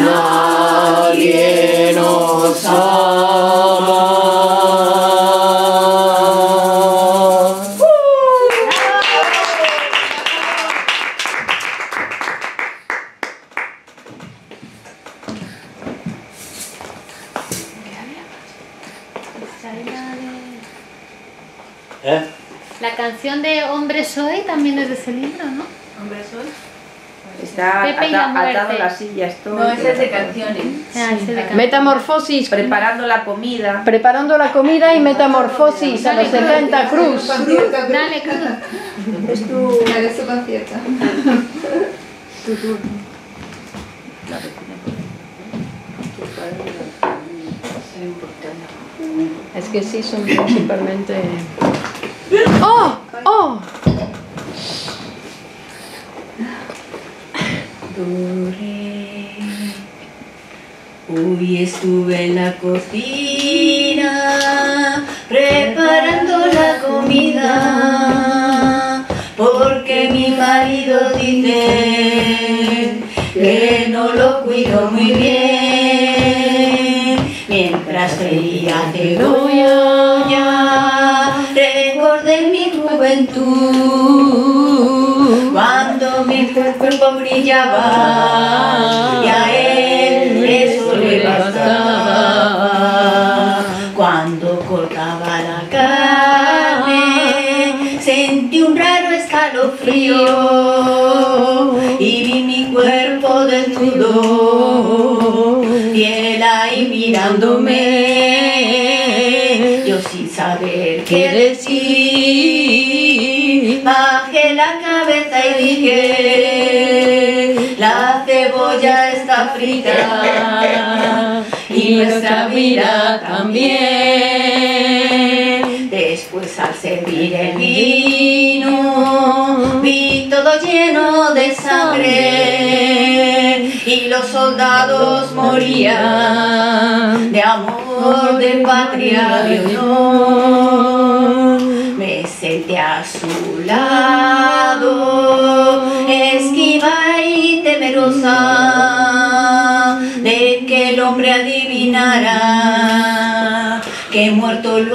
nadie nos ama. La canción de Hombre Soy también es de ese libro, ¿no? Hombre Soy. Está Pepe y la atado a muerte. la silla, estoy. No, ese es de canciones. Ah, ese de canción. Metamorfosis, Preparando la comida. preparando la comida y metamorfosis a los 70 Cruz. Dale, Cruz. Es tu concierto. Es que sí, son principalmente... ¡Oh! ¡Oh! Hoy estuve en la cocina preparando la comida, porque mi marido dice que no lo cuido muy bien. Mientras freía cebolla, recordé mi juventud, cuando mi cuerpo brillaba y a él eso le bastaba. Cuando cortaba la carne sentí un raro escalofrío y vi mi cuerpo desnudo y él ahí mirándome. Yo sin saber qué decir bajé la cabeza y dije: la cebolla está frita y nuestra vida también. Después, al servir el vino, vi todo lleno de sangre y los soldados morían de amor, de patria, de honor. Me senté a su lado, esquiva y temerosa de que el hombre adivinara que muerto lo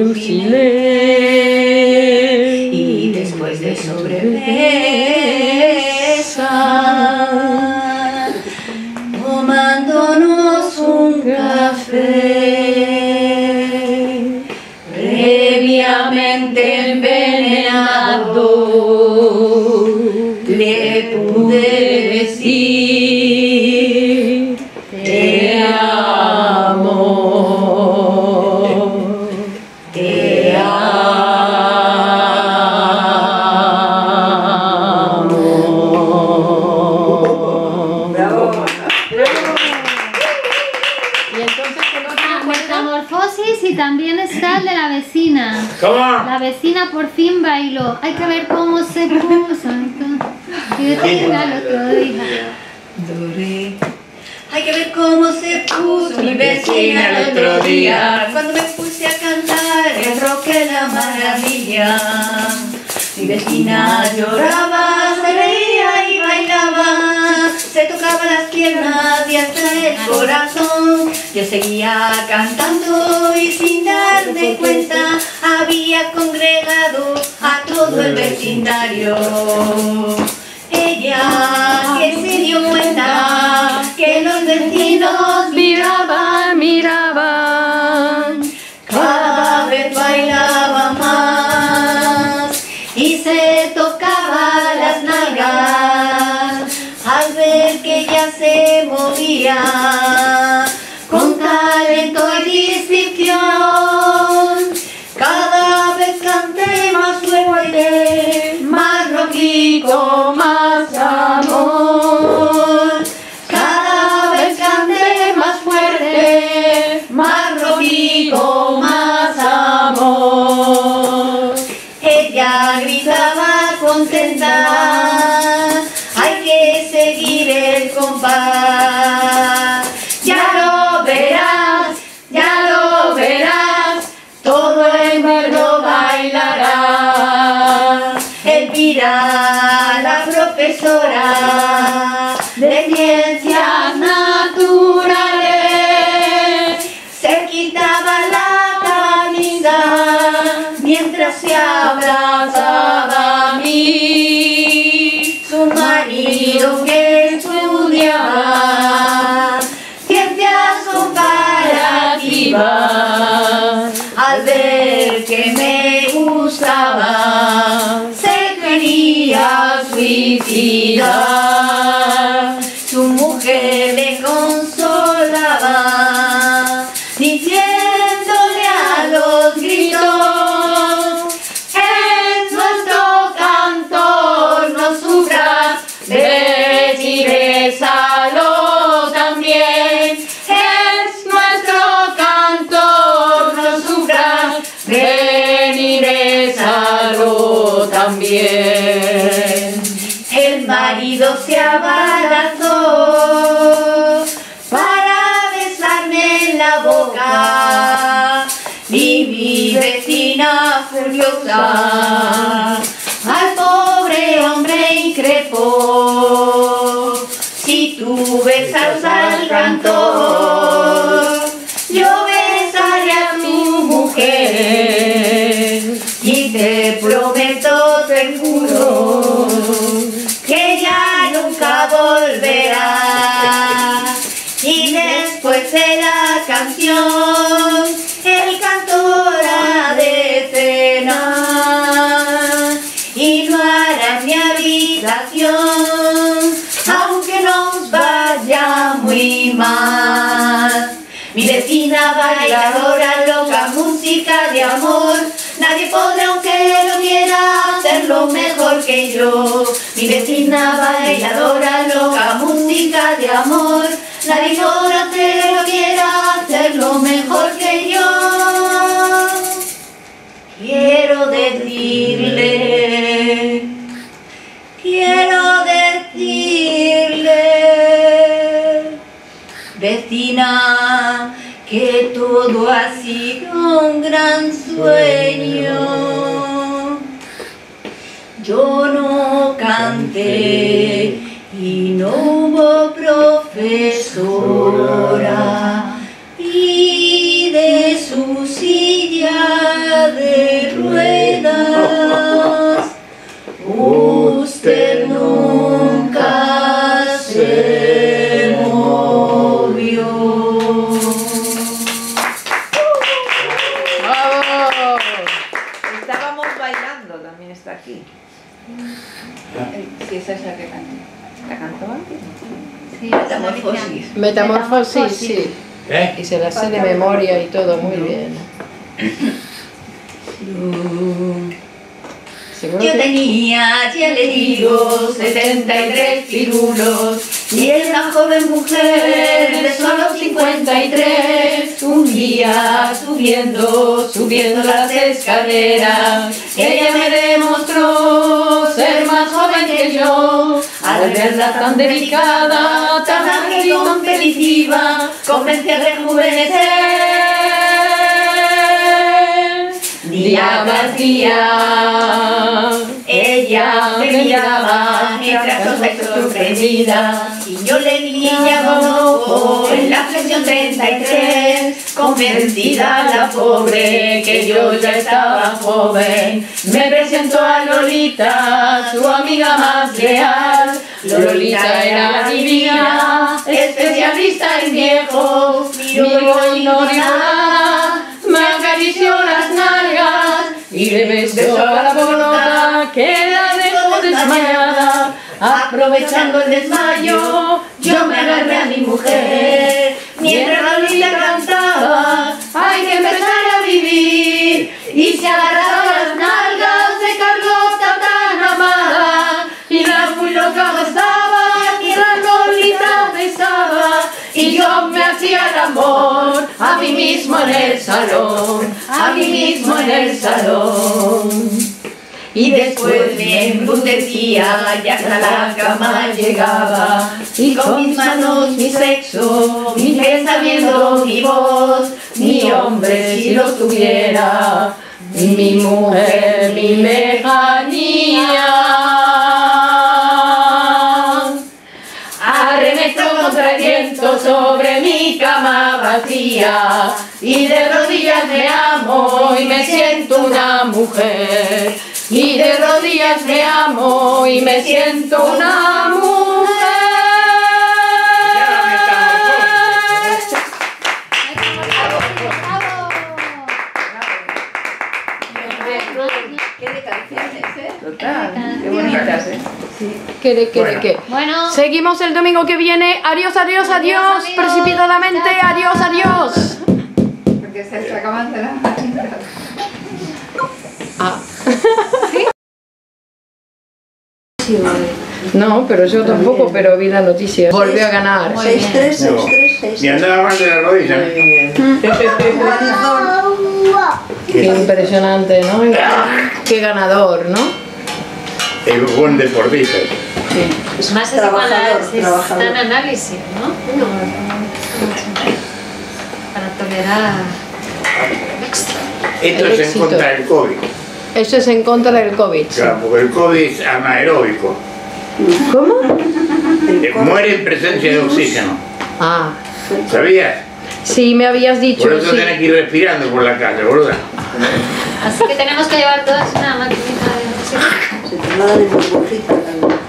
aluciné. Y después de sobremesa, tomándonos un café previamente envenenado, le pude decir: te amo, te amo. Bravo. Y entonces con otra Metamorfosis, y también está el de la vecina. ¿Cómo? La vecina por fin bailó. Hay que ver cómo se puso. Y decía el otro día. Hay que ver cómo se puso mi vecina el otro día, cuando me puse a cantar el rock de la maravilla. Mi vecina lloraba, se reía y bailaba, se tocaba las piernas y hasta el corazón. Yo seguía cantando y sin darme cuenta había congregado a todo el vecindario. Ella que se dio cuenta que los vecinos miraban, miraban, cada vez bailaba más y se tocaba las nalgas al ver que ella se movía con talento y distinción. Cada vez canté más fuerte, más roquico, más amor. Cada vez canté más fuerte, más roquico, más amor. Ella gritaba contenta: hay que seguir el compás. Ya lo verás, ya lo verás, todo el mundo bailará. Elvira, la profesora de ciencias naturales, se quitaba la camisa mientras se abrazaba a mí. Su marido que estudiaba ciencias comparativas, al ver que me gustaba, se quería suicidar. Su mujer le consolaba, diciéndole a los gritos: es nuestro cantor, no sufras, ves y bésalo también. Es nuestro cantor, no sufras, ven y bésalo también. El marido se abalanzó para besar furiosa al pobre hombre increpo. Si tú besas al cantor, yo besaré a tu mujer y te prometo, te juro, que ya nunca volverá. Y después de la canción, el cantor ha de cenar y lo hará en mi habitación, aunque nos vaya muy mal. Mi vecina bailadora, loca música de amor, nadie podrá, aunque lo quiera, hacerlo mejor que yo. Mi vecina bailadora, loca música de amor, nadie podrá, aunque lo quiera, hacerlo mejor que yo. Quiero decirle, vecina, que todo ha sido un gran sueño. Yo no canté y no hubo profesora, y de su silla de ruedas usted nunca se movió. ¡Bravo! Estábamos bailando, también está aquí. Sí, esa es la que cantó. ¿La cantó antes? Sí, Metamorfosis. Metamorfosis, sí. Y se la sé de memoria y todo, muy bien. Seguro Yo que... tenía, ya le digo, 73 pirulos, y es una joven mujer de solo 53. Un día subiendo las escaleras, ella me demostró ser más joven que yo. Al verla tan delicada, tan ágil y competitiva, comencé a rejuvenecer. Día tras día, ella me miraba entre asombros sorprendida, y yo le guiñaba un ojo en la flexión 33, convencida la pobre que yo ya estaba joven. Me presentó a Lolita, su amiga más leal. Lolita era divina, especialista en viejos, miró y no dijo nada, me acarició las nalgas y le besó a la bolota que la dejó desmayada. Aprovechando el desmayo, yo me agarré a mi mujer, mientras Lolita cantaba, hay que empezar a vivir, y se agarraba las nalgas de Carlota tan amada, y la muy loca estaba, y la Lolita besaba, y yo me hacía el amor a mí mismo en el salón, a mí mismo en el salón. Y después me embrutecía y hasta la cama llegaba, y con mis manos mi sexo, mi pensamiento, mi voz, mi hombre si lo tuviera, mi mujer, mi lejanía. Arremetió contra el viento sobre mi cama vacía, y de rodillas me amo y me siento una mujer. Y de rodillas me amo y me siento una mujer. Qué de canciones, ¿eh? Total, qué bonitas, ¿eh? ¿Qué? Bueno. Seguimos el domingo que viene. Adiós, adiós, adiós. amigos. Precipitadamente, Chao, chao. adiós, adiós. Porque se está acabando la Ah. No, pero yo tampoco, pero vi la noticia. Volvió a ganar. 6-3, 6-3, 6-3. Me andaba mal de la rodilla. Qué impresionante, ¿no? Qué ganador, ¿no? Es buen deportista. Más es Trabajador, está en análisis, ¿no? Para tolerar el éxito. Esto El es en éxito. contra del COVID. Eso es en contra del COVID. Sí. Claro, porque el COVID es anaeróbico. ¿Cómo? Muere en presencia de oxígeno. Ah. ¿Sabías? Sí, me habías dicho. Por eso sí. tenés que ir respirando por la calle, boluda. Así que tenemos que llevar todas una maquinita de... Se tomaba de burbujita también.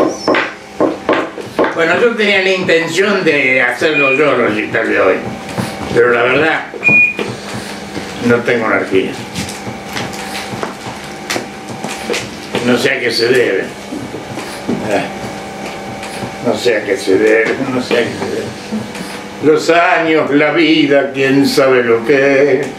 Bueno, yo tenía la intención de hacerlo yo el recital de hoy, pero la verdad no tengo energía. No sé a qué se debe. No sé a qué se debe, no sé a qué se debe. Los años, la vida, quién sabe lo que es.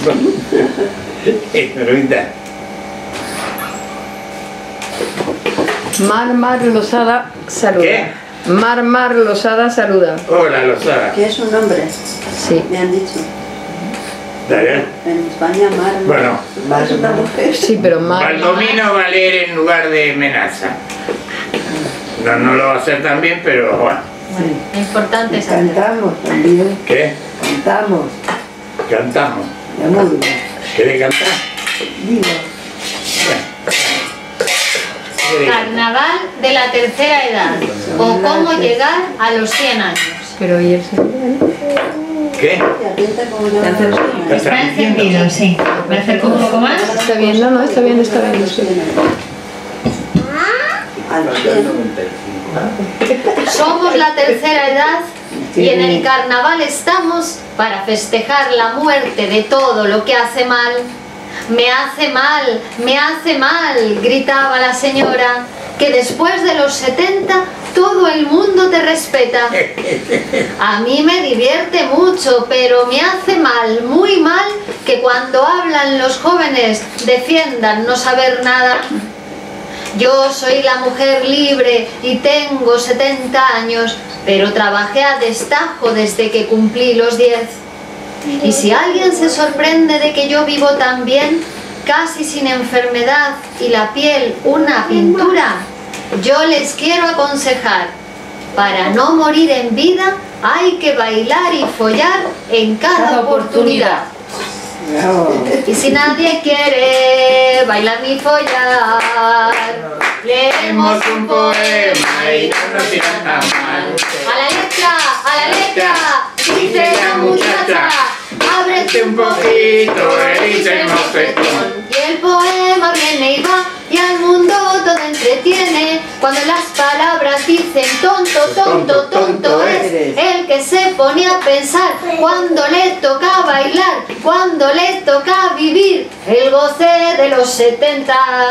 Mar Losada saluda. ¿Qué? Mar Losada saluda. Hola, Losada. ¿Qué es un nombre? Sí. Me han dicho. ¿Dale? En España, Mar. Bueno. Mar es una mujer. Sí, pero Mar. Baldomino va a leer en lugar de Menaza. No lo va a hacer tan bien, pero bueno. Lo importante es Cantamos también. ¿Qué? Cantamos. Cantamos. La murga. ¿Querés cantar? Digo. Carnaval de la tercera edad o cómo llegar a los 100 años. Pero ¿y el segundo? ¿Qué? Está encendido, sí. ¿Me acerco un poco más? Está bien, no, está bien, está bien. Somos la tercera edad y en el carnaval estamos para festejar la muerte de todo lo que hace mal. Me hace mal, gritaba la señora, que después de los 70 todo el mundo te respeta. A mí me divierte mucho, pero me hace mal, muy mal, que cuando hablan los jóvenes defiendan no saber nada. Yo soy la mujer libre y tengo 70 años, pero trabajé a destajo desde que cumplí los 10. Y si alguien se sorprende de que yo vivo tan bien, casi sin enfermedad y la piel una pintura, yo les quiero aconsejar, para no morir en vida hay que bailar y follar en cada oportunidad. Y si nadie quiere bailar ni follar, leemos un poema y no nos irá tan mal. A la letra, dice la muchacha, ábrete un poquito, dice el mocetón. Y el poema viene y va, y al mundo todo entretiene. Cuando las palabras dicen tonto, tonto, tonto es el que se pone a pensar cuando le toca bailar, cuando le toca vivir el goce de los 70.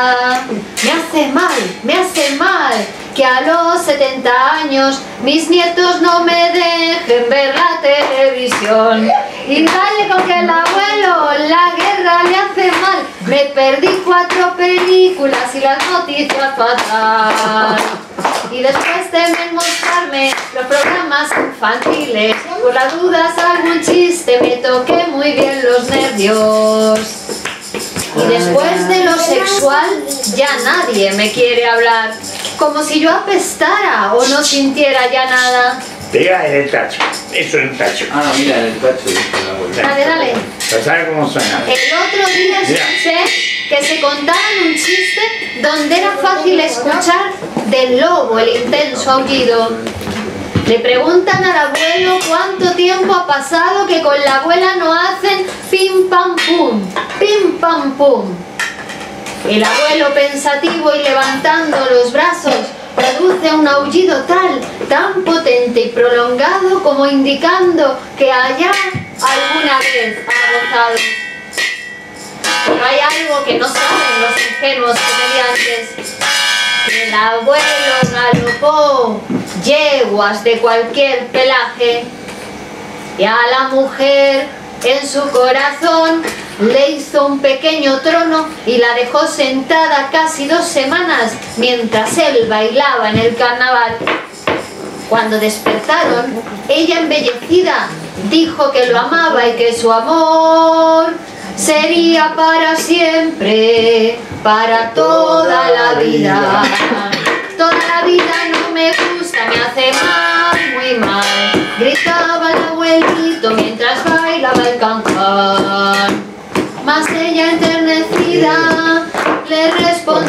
Me hace mal que a los 70 años mis nietos no me dejen ver la televisión. Y dale con que el abuelo la guerra le hace mal. Me perdí 4 películas y las noticias fatal. Y después temen mostrarme los programas infantiles. Por las dudas algún chiste, me toqué muy bien los nervios. Y después de lo sexual ya nadie me quiere hablar, como si yo apestara o no sintiera ya nada. Pega en el tacho, eso en el tacho. Ah, mira, en el tacho. Dale. ¿Sabes cómo suena? El otro día escuché que se contaban un chiste donde era fácil escuchar del lobo el intenso aullido. Le preguntan al abuelo cuánto tiempo ha pasado que con la abuela no hacen pim pam pum, pim pam pum. El abuelo pensativo y levantando los brazos produce un aullido tan potente y prolongado como indicando que allá alguna vez ha gozado. Pero hay algo que no saben los ingenuos comediantes. El abuelo galopó yeguas de cualquier pelaje y a la mujer en su corazón le hizo un pequeño trono y la dejó sentada casi 2 semanas mientras él bailaba en el carnaval. Cuando despertaron, ella embellecida dijo que lo amaba y que su amor sería para siempre, para toda la vida. Toda la vida no me gusta, me hace mal, muy mal, gritaba el abuelito mientras bailaba el cancán. Mas ella enternecida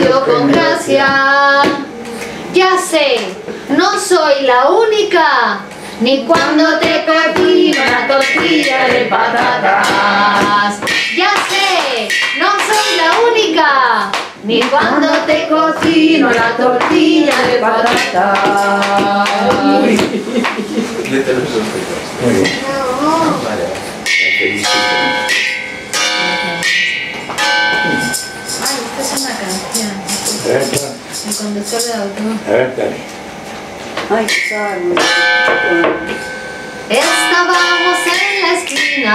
yo con gracia. Ya sé, no soy la única, ni cuando te cocino la tortilla de patatas. Ya sé, no soy la única, ni cuando te cocino la tortilla de patatas. Yo te lo sospecho. Muy bien. Vale, te felicito. Ay, esta es una canción. A ver, El conductor de auto. a ver, dale. Ay, qué sabe. Estábamos en la esquina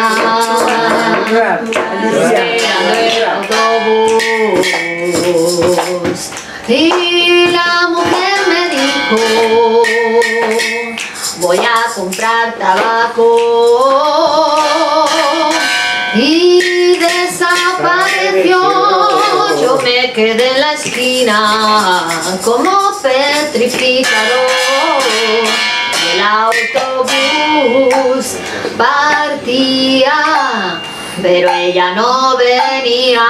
Alicia. esperando el autobús y la mujer me dijo: voy a comprar tabaco, y desapareció. Yo me quedé en la esquina como petrificado. El autobús partía, pero ella no venía.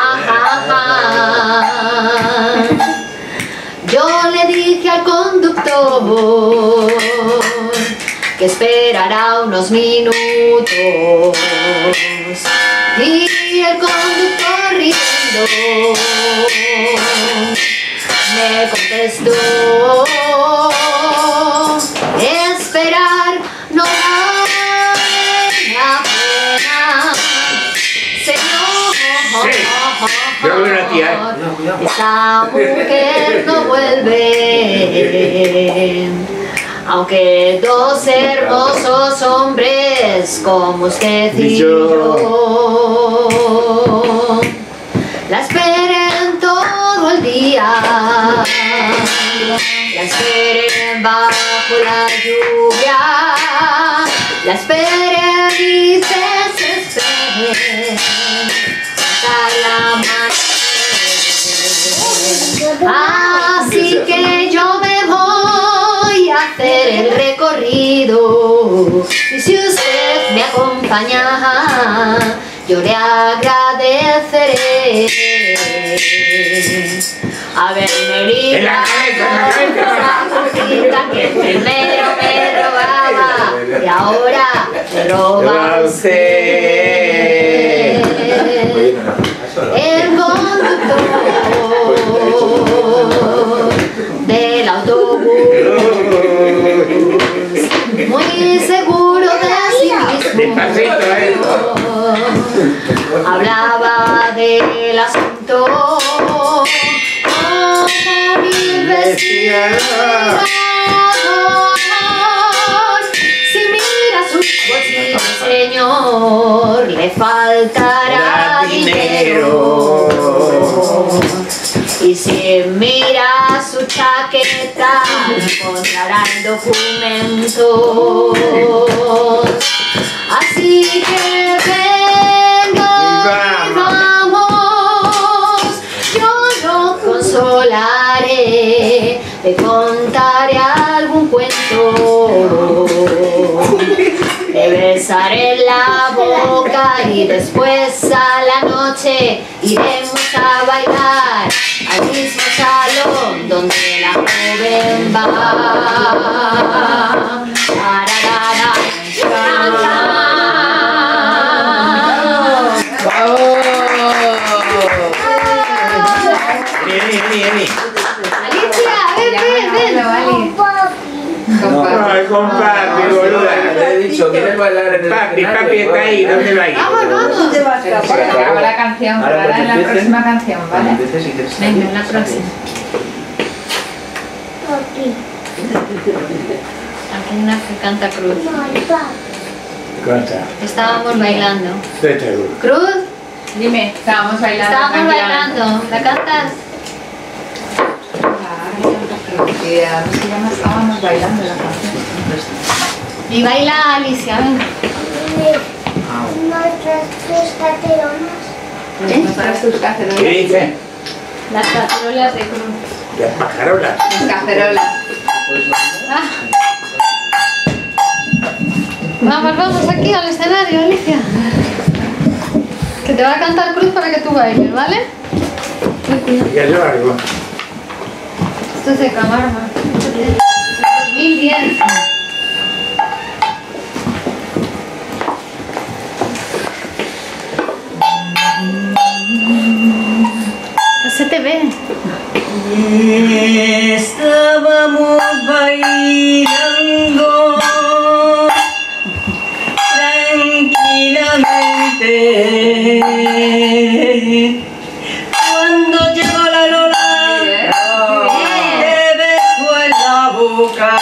Yo le dije al conductor que esperará unos minutos, y el conductor riendo me contestó: esperar no vale la pena, señor. Sí, yo veo una tía, Esa mujer no vuelve, aunque dos hermosos hombres como usted y yo la esperen todo el día, la esperen bajo la lluvia, la esperen y desesperen hasta la amanecer. Así que yo me voy a hacer el recorrido, y si usted me acompaña, yo le agradeceré haberme librado esa cosita que primero me robaba y ahora me roba usted. El conductor del autobús, muy seguro de sí mismo, hablaba del asunto como un investigador. Si mira sus bolsillos, señor, le faltará dinero. Y si mira su chaqueta, encontrarán documentos. Así que venga y vamos, yo lo consolaré, le contaré algún cuento, le besaré la boca y después a la noche iremos a bailar al mismo salón donde la joven va. Tararara, tararara. Vení. Alicia, ven. Ay, con papi, boluda. Le he dicho, ¿quieres bailar en el Papi escenario? está ahí, ¿dónde va a ir? Vamos. Te vas a Acaba la canción, Ahora pero ahora en la cuando próxima canción, Cuando ¿vale? empieces, si quieres Venga, salir, en la próxima. Aquí hay una que canta Cruz. Concha, Estábamos bailando. estoy seguro. Cruz, Dime, estábamos bailando. estábamos tranquilamente. bailando. ¿La cantas? Que a ver si ya no estábamos bailando la canción. Y baila Alicia, ven. Nuestras tres cacerolas. Nuestras tus ¿Qué cacerolas. dice? Las cacerolas de Cruz. Las pajarolas. Tus cacerolas. Ah. Vamos aquí al escenario, Alicia. Que te va a cantar Cruz para que tú bailes, ¿vale? Y que yo algo. Esto es de Camargo. 2010. No se te ve. Estábamos bailando tranquilamente cuando llegó la Lola, te besó en la boca.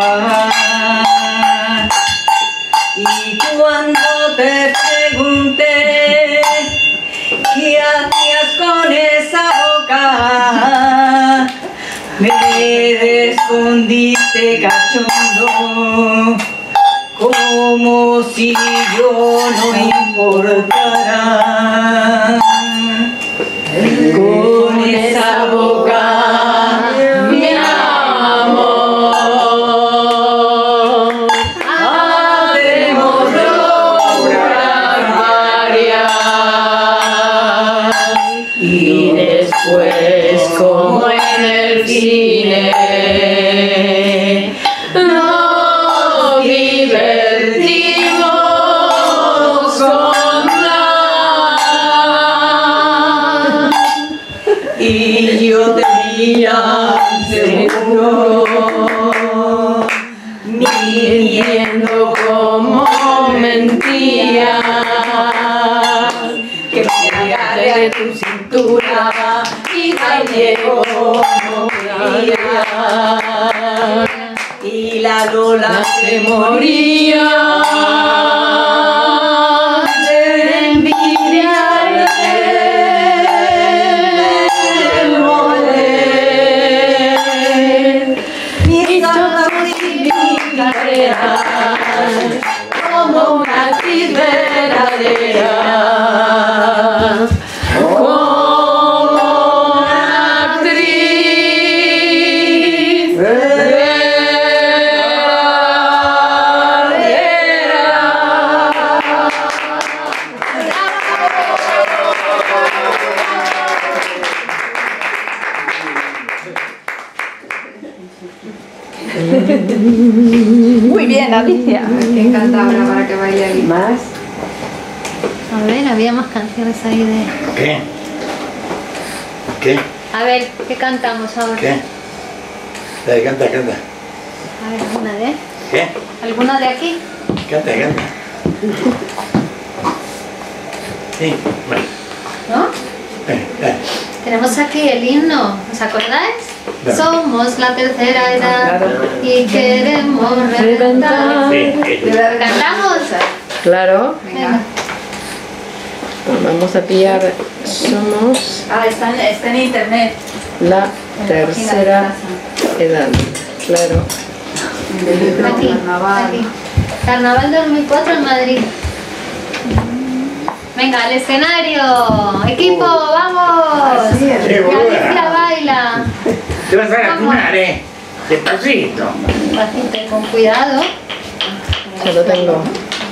Y cuando te pregunté qué hacías con esa boca, me respondiste cachondo, como si yo no importara. Con esa boca, mi amor, hacemos locuras varias y después, como en el cine, nos divertimos con nada. Y yo tenía seguro, mintiendo como mentía, que me agarré de tu cintura y bailé como quería. Y la Lola se moría de envidia y de moler. Mis ojos y mis carreras como una actriz verdadera. Muy bien, Alicia. ¿Quién canta ahora para que baile ahí? ¿Más? A ver, había más canciones ahí de... ¿Qué? ¿Qué? A ver, ¿qué cantamos ahora? ¿Qué? Dale, canta, canta. A ver, ¿alguna de? ¿Qué? ¿Alguna de aquí? Canta, canta. Sí, bueno. ¿No? Dale. Tenemos aquí el himno, ¿os acordáis? Dale. Somos la tercera edad y queremos reventar. Sí, ¿Cantamos? Claro. Venga. Vamos a pillar. Somos Ah, está en internet. la tercera edad. Claro. Aquí, aquí. Carnaval 2004 en Madrid. Venga, al escenario. Equipo, vamos. Sí, boluda. Galicia baila. Te vas a lastimar, despacito. Despacito, con cuidado. Ya lo tengo.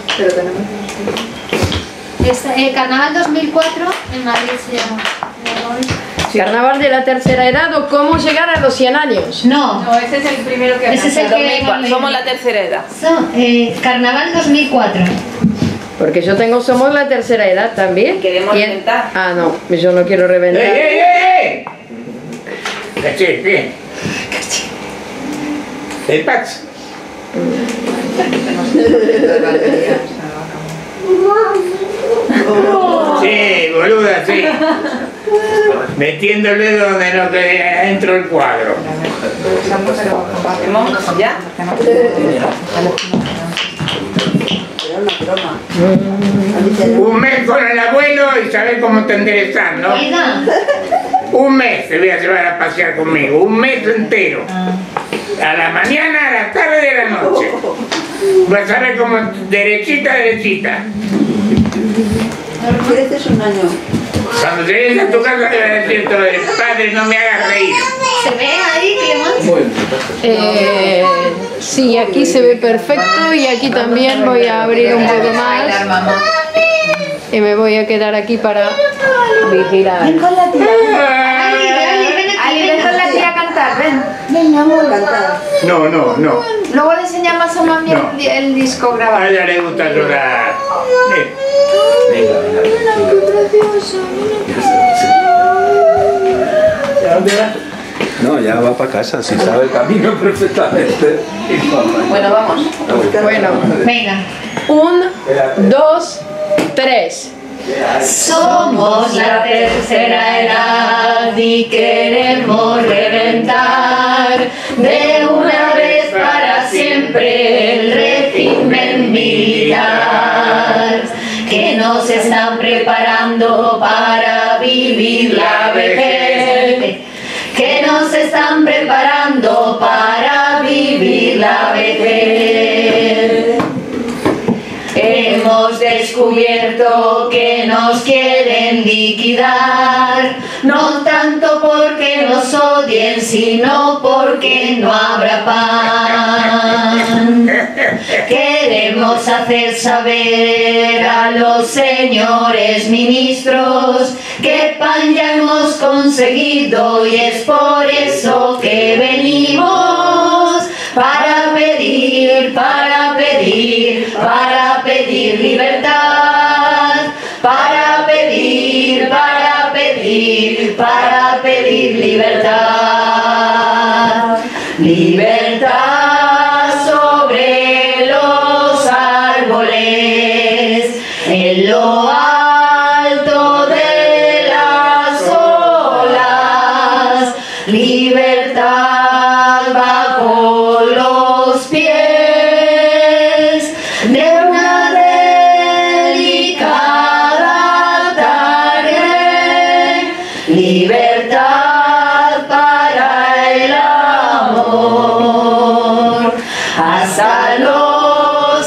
Es Carnaval 2004 en Madrid se llama. Carnaval de la tercera edad o cómo llegar a los 100 años. No, No, ese es el primero que ese es el que... Somos la tercera edad. Carnaval 2004. Porque yo tengo Somos la tercera edad también. Queremos Y reventar. Ah, no, yo no quiero reventar. ¡Ey! Caché, bien. El Pax. Sí, boluda, sí. Metiendo el dedo donde no quería dentro del cuadro. ¿Hacemos ya? Un mes con el abuelo y sabés cómo te enderezar, ¿no? Un mes te voy a llevar a pasear conmigo, un mes entero. A la mañana, a la tarde y a la noche. Vas a ver como derechita, derechita. Creces un año. Cuando llegues a tu casa te va a decir todo el padre, no me hagas reír. ¿Se ve ahí, Clemón? Sí, aquí se ve perfecto y aquí también voy a abrir un poco más. Y me voy a quedar aquí para vigilar. Ven con la tía. Ah, Ali, ven con la tía a cantar, ven. enseñamos a cantar. No. Luego le enseñamos a mami No. el disco grabado. A ella le gusta llorar. Venga. Qué precioso. No, ya va para casa, si sabe el camino perfectamente. Bueno, vamos. Bueno, Venga. 1, 2, 3. Somos la tercera edad y queremos reventar de una vez para siempre el régimen militar que nos están preparando para vivir la vejez, que nos están preparando para vivir la vejez. Hemos descubierto que nos quieren liquidar, no tanto porque nos odien, sino porque no habrá pan. Queremos hacer saber a los señores ministros que pan ya hemos conseguido y es por eso que venimos para pedir libertad, para pedir libertad. Libertad sobre los árboles, en lo alto de las olas, libertad bajo los pies de una delicada tarde, libertad para el amor, hasta los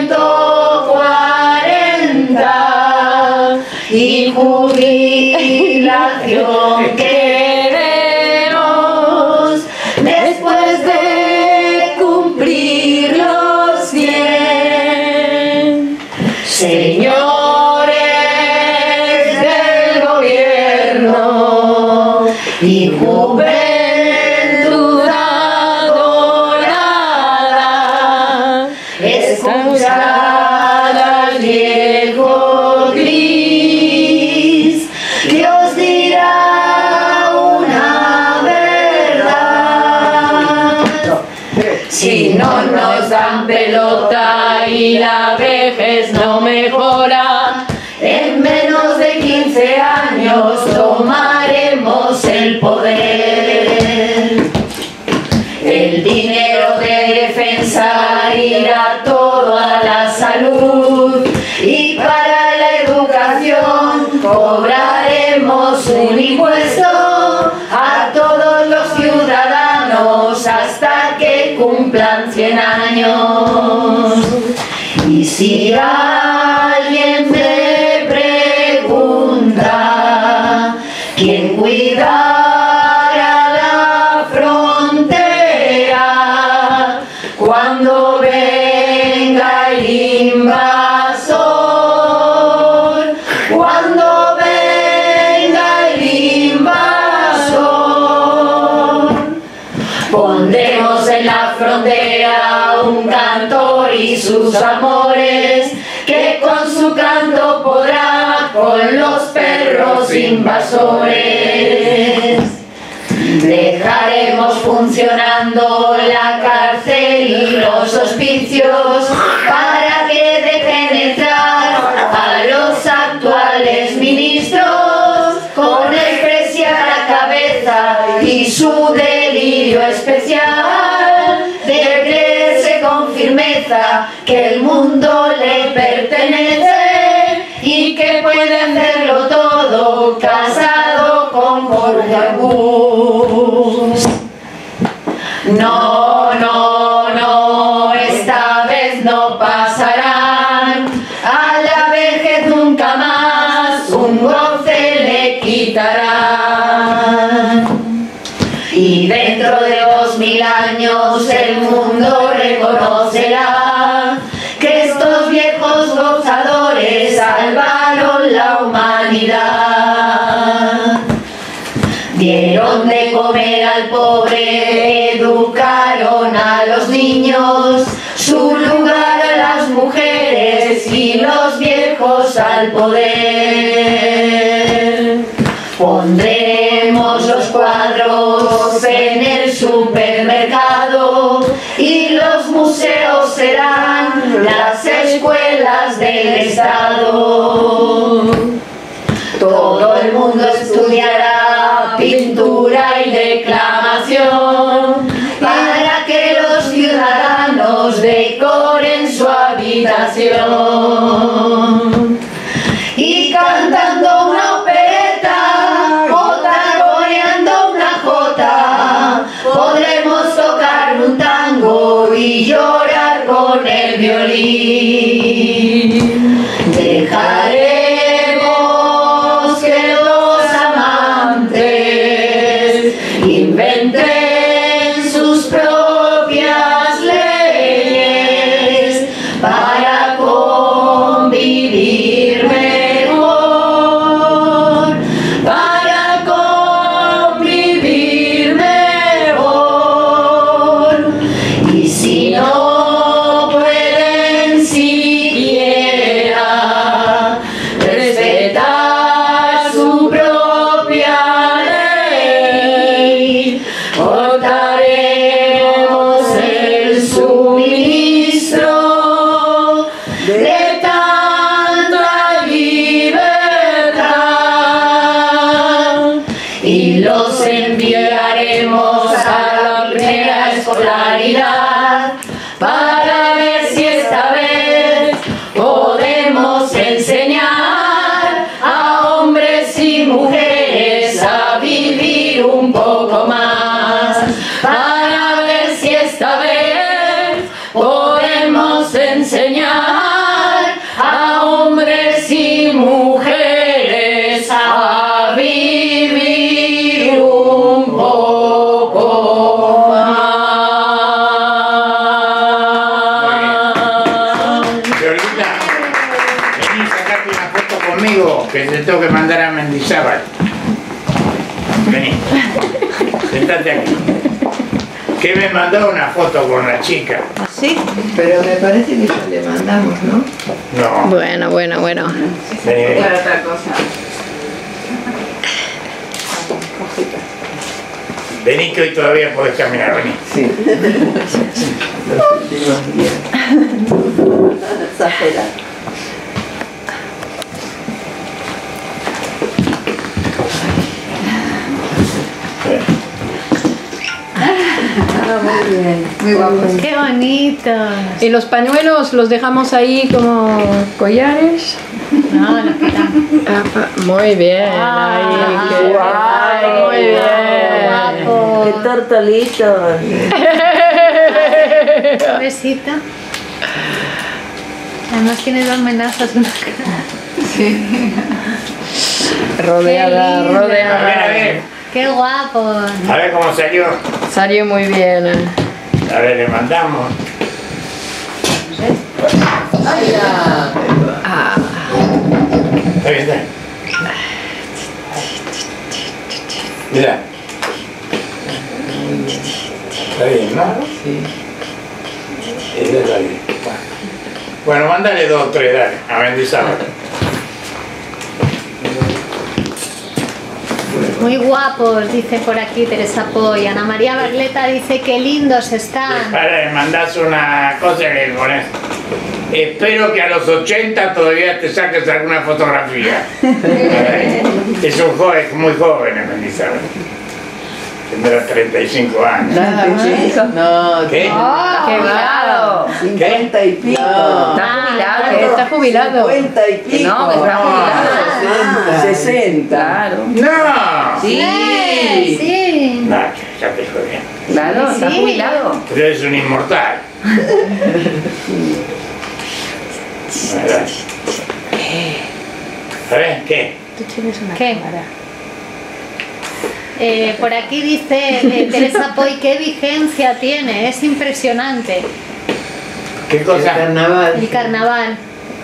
140 y jubilación queremos después de cumplir los 100. Señores del gobierno y juventud adorada, escuchad al viejo gris, Dios dirá una verdad. Si no nos dan pelota y la vejez no mejora, en menos de 15 años tomaremos el poder. El dinero de defensa irá todo a la salud y para la educación cobraremos un impuesto a todos los ciudadanos hasta que cumplan 100 años. Y si alguien me pregunta quién cuidará la frontera cuando venga el invasor, cuando venga el invasor, pondremos en la frontera un cantor y sus amores, que con su canto podrá con los perros invasores. Dejaremos funcionando la cárcel y los hospicios para que dejen entrar a los actuales ministros con el presi a la cabeza y su delirio especial de creerse con firmeza que el mundo le pertenece y que puede hacerlo todo casado con Jorge Arbús. No, no, no, esta vez no pasarán a la vejez nunca más, un goce le quitarán. Y dentro de 2000 años el mundo reconocerá que estos viejos gozadores salvaron la humanidad. Dieron de comer al pobre, niños, su lugar a las mujeres y los viejos al poder. Pondremos los cuadros en el supermercado y los museos serán las escuelas del Estado. Todo el mundo estudiará pintura y declamación para que los ciudadanos decoren su habitación. Y cantando una opereta o taconeando una jota, podremos tocar un tango y llorar con el violín. Dejaremos que los amantes inventen sus propias leyes para convivir mejor, para convivir mejor. Y si no pueden siquiera respetar su propia ley, cortaremos el suministro de tanta libertad y los enviaremos a la primera escolaridad para ver si esta vez podemos enseñar a hombres y mujeres a vivir un poco más, para ver si esta vez podemos enseñar a hombres y mujeres a vivir un poco más. Violita, vení, sacate una foto conmigo, que te tengo que mandar a Mendizábal. Vení, sentate aquí. Que me mandó una foto con la chica. Sí, pero me parece que ya le mandamos, ¿no? No. Bueno. Vení, vení. Para otra cosa. Vení que hoy todavía podés caminar, vení. Sí. Los últimos días. Exagerar. Muy bien. Muy guapos. ¡Qué bonitos! Y los pañuelos los dejamos ahí como collares. No, los quitamos. Muy bien, ahí, qué guay, muy bien. Guapo. ¡Qué tortolitos! Un besito. Además tiene dos menazas. Rodeada, Qué lindo. A ver, a rodeada. ver. ¡Qué guapo! A ver cómo salió. Salió muy bien. A ver, le mandamos. Está bien, está bien. Mira. Está bien, ¿no? Sí. Esa está bien. Bueno, mándale 2 o 3, dale, a Mendizábal. Muy guapos, dice por aquí Teresa Poy. Ana María Barleta dice que lindos están. Para, le mandás una cosa que le pones. Espero que a los 80 todavía te saques alguna fotografía. Es un joven, muy joven en Mendizábal. Tendrá 35 años. Nada más. No, ¿Qué? Jubilado. 50 y pico. Está jubilado. Que está jubilado. 50 y pico. No, que está jubilado. 60. Claro. ¡No! Sí. Sí. No, ya te fue bien. Claro, está Sí. jubilado. Pero eres un inmortal. ¿Verdad? A ver, ¿qué? ¿Qué? Por aquí dice Teresa Poy, ¿qué vigencia tiene? Es impresionante. ¿Qué El cosa? carnaval. El carnaval.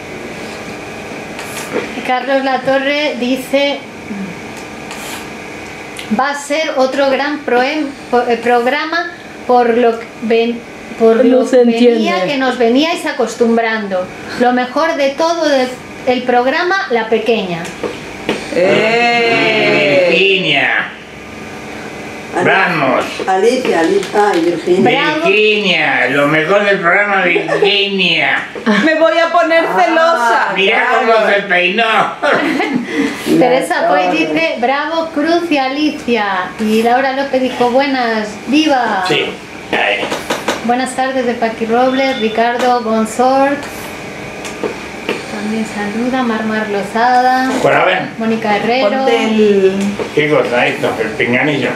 Carlos Latorre dice, va a ser otro gran programa por lo por No lo se venía entiende. que nos veníais acostumbrando. Lo mejor de todo el programa, la pequeña. Virginia. Vamos. Alicia, ay, Virginia. Virginia, lo mejor del programa, Virginia. Me voy a poner celosa. Mira cómo se peinó. Teresa Poy dice, bravo Cruz y Alicia. Y Laura López dijo, buenas, viva. Sí. Ahí. Buenas tardes de Paqui Robles, Ricardo Gonzort. También saluda, Marmar Lozada. Pues a ver, Mónica Herrero. Ponte el... ¿qué cosa esto? El pinganillo.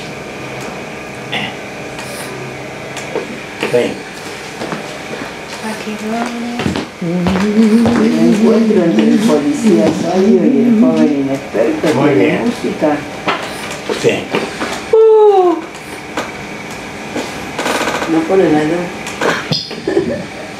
Sí. Paqui Robles. El encuentro entre el policía sabio y el joven inexperto Muy de bien. música. Sí. No pone nada.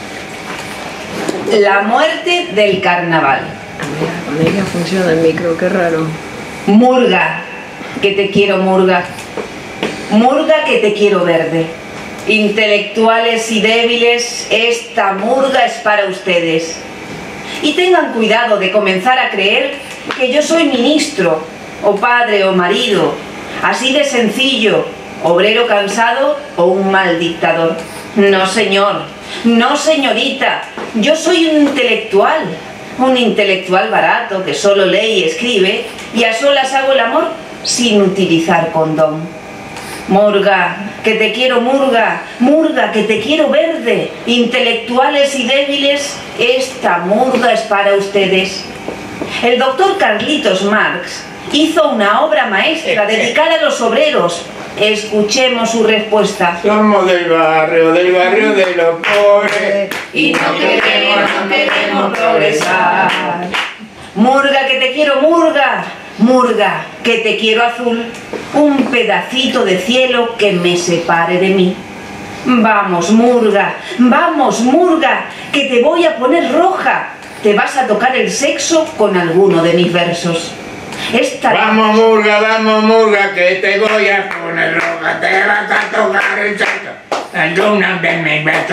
La muerte del carnaval. Mira, con ella funciona el micro, qué raro. Murga, que te quiero murga. Murga, que te quiero verde. Intelectuales y débiles, esta murga es para ustedes. Y tengan cuidado de comenzar a creer que yo soy ministro, o padre o marido, así de sencillo, obrero cansado o un mal dictador. No, señor, no, señorita, yo soy un intelectual barato que solo lee y escribe y a solas hago el amor sin utilizar condón. Murga, que te quiero murga, murga, que te quiero verde. Intelectuales y débiles, esta murga es para ustedes. El doctor Carlitos Marx hizo una obra maestra dedicada a los obreros. Escuchemos su respuesta. Somos del barrio de los pobres. Y no queremos progresar. Murga, que te quiero murga, murga, que te quiero azul. Un pedacito de cielo que me separe de mí. Vamos, murga, que te voy a poner roja. Te vas a tocar el sexo con alguno de mis versos. Vamos murga, que te voy a poner roja. Te vas a tocar el sexo. Alguno de mis versos.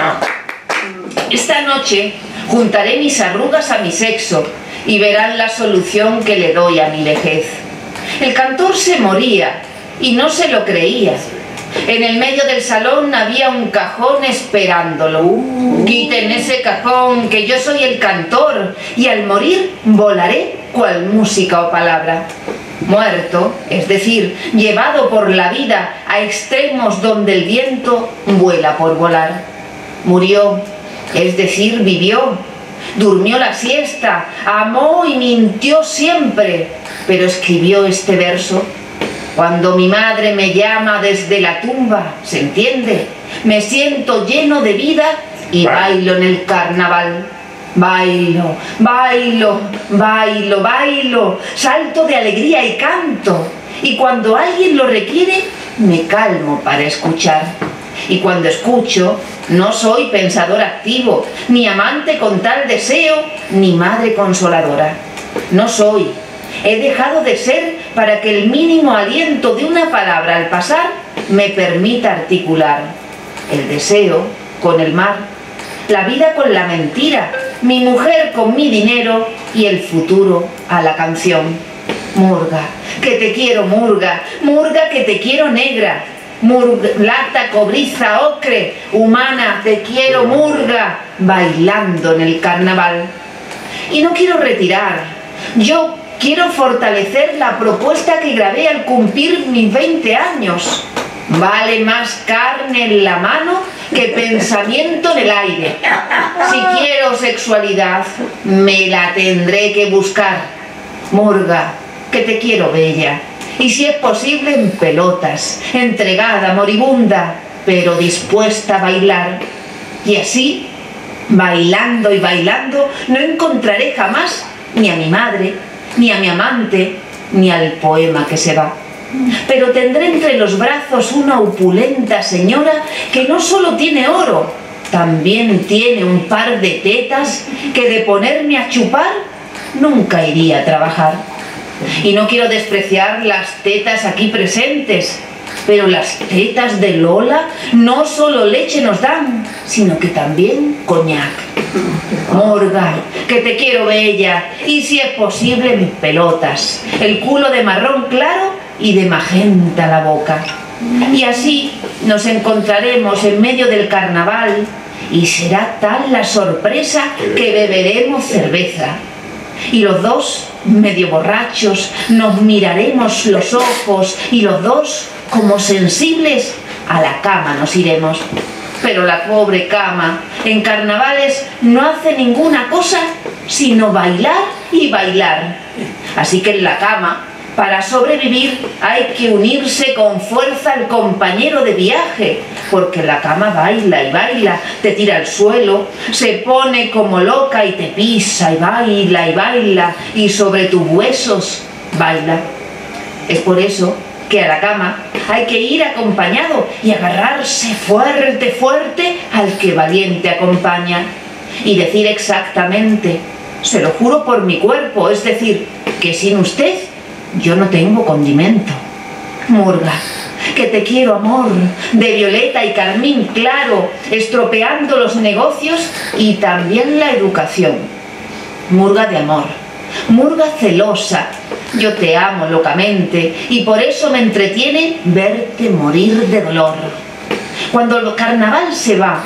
Esta noche juntaré mis arrugas a mi sexo y verán la solución que le doy a mi vejez. El cantor se moría y no se lo creía. En el medio del salón había un cajón esperándolo. Quiten ese cajón, que yo soy el cantor, y al morir volaré cual música o palabra. Muerto, es decir, llevado por la vida a extremos donde el viento vuela por volar. Murió, es decir, vivió. Durmió la siesta, amó y mintió siempre, pero escribió este verso. Cuando mi madre me llama desde la tumba, ¿se entiende? Me siento lleno de vida y bailo en el carnaval. Bailo, bailo, bailo, bailo, salto de alegría y canto. Y cuando alguien lo requiere, me calmo para escuchar. Y cuando escucho, no soy pensador activo, ni amante con tal deseo, ni madre consoladora. No soy. He dejado de ser para que el mínimo aliento de una palabra al pasar me permita articular el deseo con el mar, la vida con la mentira, mi mujer con mi dinero y el futuro a la canción. Murga, que te quiero murga, murga, que te quiero negra, plata, cobriza, ocre, humana, te quiero murga, bailando en el carnaval. Y no quiero retirar, yo quiero fortalecer la propuesta que grabé al cumplir mis 20 años. Vale más carne en la mano que pensamiento en el aire. Si quiero sexualidad, me la tendré que buscar. Murga, que te quiero bella. Y si es posible en pelotas, entregada, moribunda, pero dispuesta a bailar. Y así, bailando y bailando, no encontraré jamás ni a mi madre, ni a mi amante, ni al poema que se va. Pero tendré entre los brazos una opulenta señora que no solo tiene oro, también tiene un par de tetas que de ponerme a chupar nunca iría a trabajar. Y no quiero despreciar las tetas aquí presentes, Pero las tetas de Lola no solo leche nos dan, sino que también coñac. Murga, que te quiero bella, y si es posible mis pelotas, el culo de marrón claro y de magenta la boca. Y así nos encontraremos en medio del carnaval y será tal la sorpresa que beberemos cerveza. Y los dos, medio borrachos, nos miraremos los ojos y los dos, como sensibles, a la cama nos iremos. Pero la pobre cama en carnavales no hace ninguna cosa sino bailar y bailar. Así que en la cama, para sobrevivir, hay que unirse con fuerza al compañero de viaje, porque la cama baila y baila, te tira al suelo, se pone como loca y te pisa y baila, y sobre tus huesos baila. Es por eso que a la cama hay que ir acompañado y agarrarse fuerte, fuerte al que valiente acompaña. Y decir exactamente, se lo juro por mi cuerpo, es decir, que sin usted yo no tengo condimento. Murga, que te quiero amor, de violeta y carmín claro, estropeando los negocios y también la educación. Murga de amor, murga celosa, yo te amo locamente y por eso me entretiene verte morir de dolor. Cuando el carnaval se va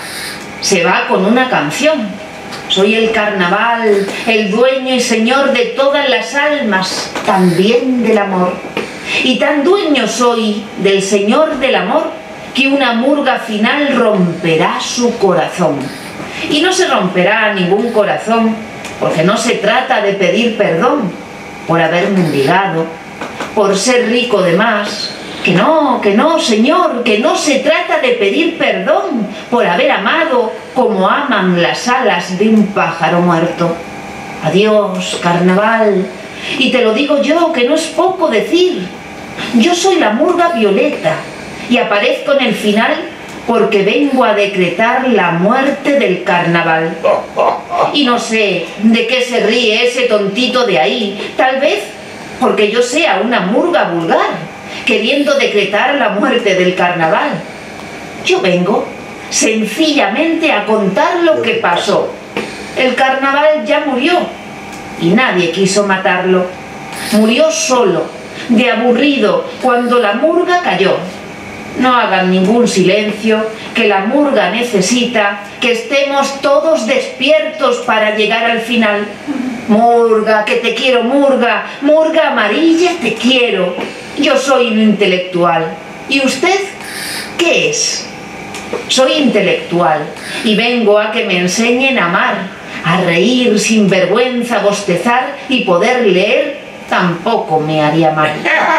con una canción. Soy el carnaval, el dueño y señor de todas las almas, también del amor. Y tan dueño soy del señor del amor que una murga final romperá su corazón. Y no se romperá ningún corazón, porque no se trata de pedir perdón por haber mendigado, por ser rico de más. Que no, señor, que no se trata de pedir perdón por haber amado como aman las alas de un pájaro muerto. Adiós, carnaval, y te lo digo yo, que no es poco decir. Yo soy la murga Violeta y aparezco en el final porque vengo a decretar la muerte del carnaval. Y no sé de qué se ríe ese tontito de ahí, tal vez porque yo sea una murga vulgar, queriendo decretar la muerte del carnaval. Yo vengo sencillamente a contar lo que pasó. El carnaval ya murió y nadie quiso matarlo. Murió solo, de aburrido, cuando la murga cayó. No hagan ningún silencio, que la murga necesita que estemos todos despiertos para llegar al final. Murga, que te quiero, murga, murga amarilla, te quiero. Yo soy un intelectual. ¿Y usted qué es? Soy intelectual y vengo a que me enseñen a amar, a reír sin vergüenza, bostezar y poder leer tampoco me haría mal.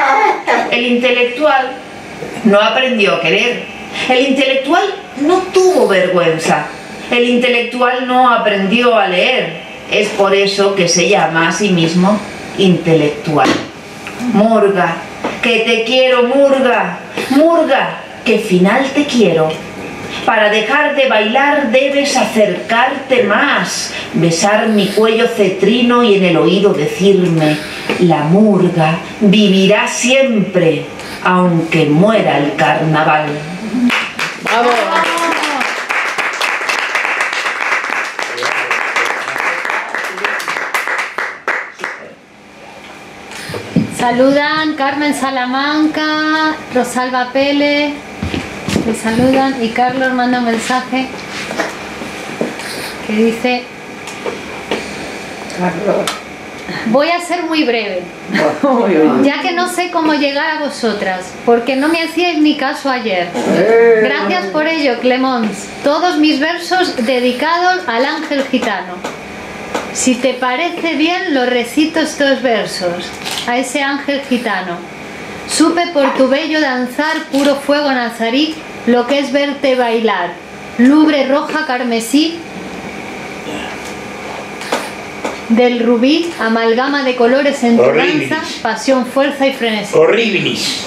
El intelectual no aprendió a querer. El intelectual no tuvo vergüenza. El intelectual no aprendió a leer. Es por eso que se llama a sí mismo intelectual. Murga, que te quiero, murga, murga, que final te quiero. Para dejar de bailar debes acercarte más, besar mi cuello cetrino y en el oído decirme: la murga vivirá siempre, aunque muera el carnaval. ¡Vamos! Saludan Carmen Salamanca, Rosalba Pele, te saludan, y Carlos manda un mensaje que dice: voy a ser muy breve, ya que no sé cómo llegar a vosotras, porque no me hacíais ni caso ayer. Gracias por ello, Clemons. Todos mis versos dedicados al ángel gitano. Si te parece bien, los recito estos versos a ese ángel gitano. Supe por tu bello danzar, puro fuego nazarí, lo que es verte bailar. Lubre roja carmesí, del rubí, amalgama de colores en tu danza, pasión, fuerza y frenesí. Horribilis.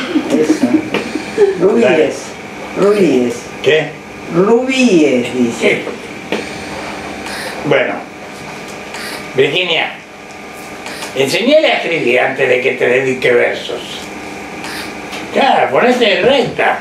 Rubíes. Rubíes. ¿Qué? Rubíes, dice. Bueno, Virginia, enseñale a escribir antes de que te dedique versos. Claro, ponete recta.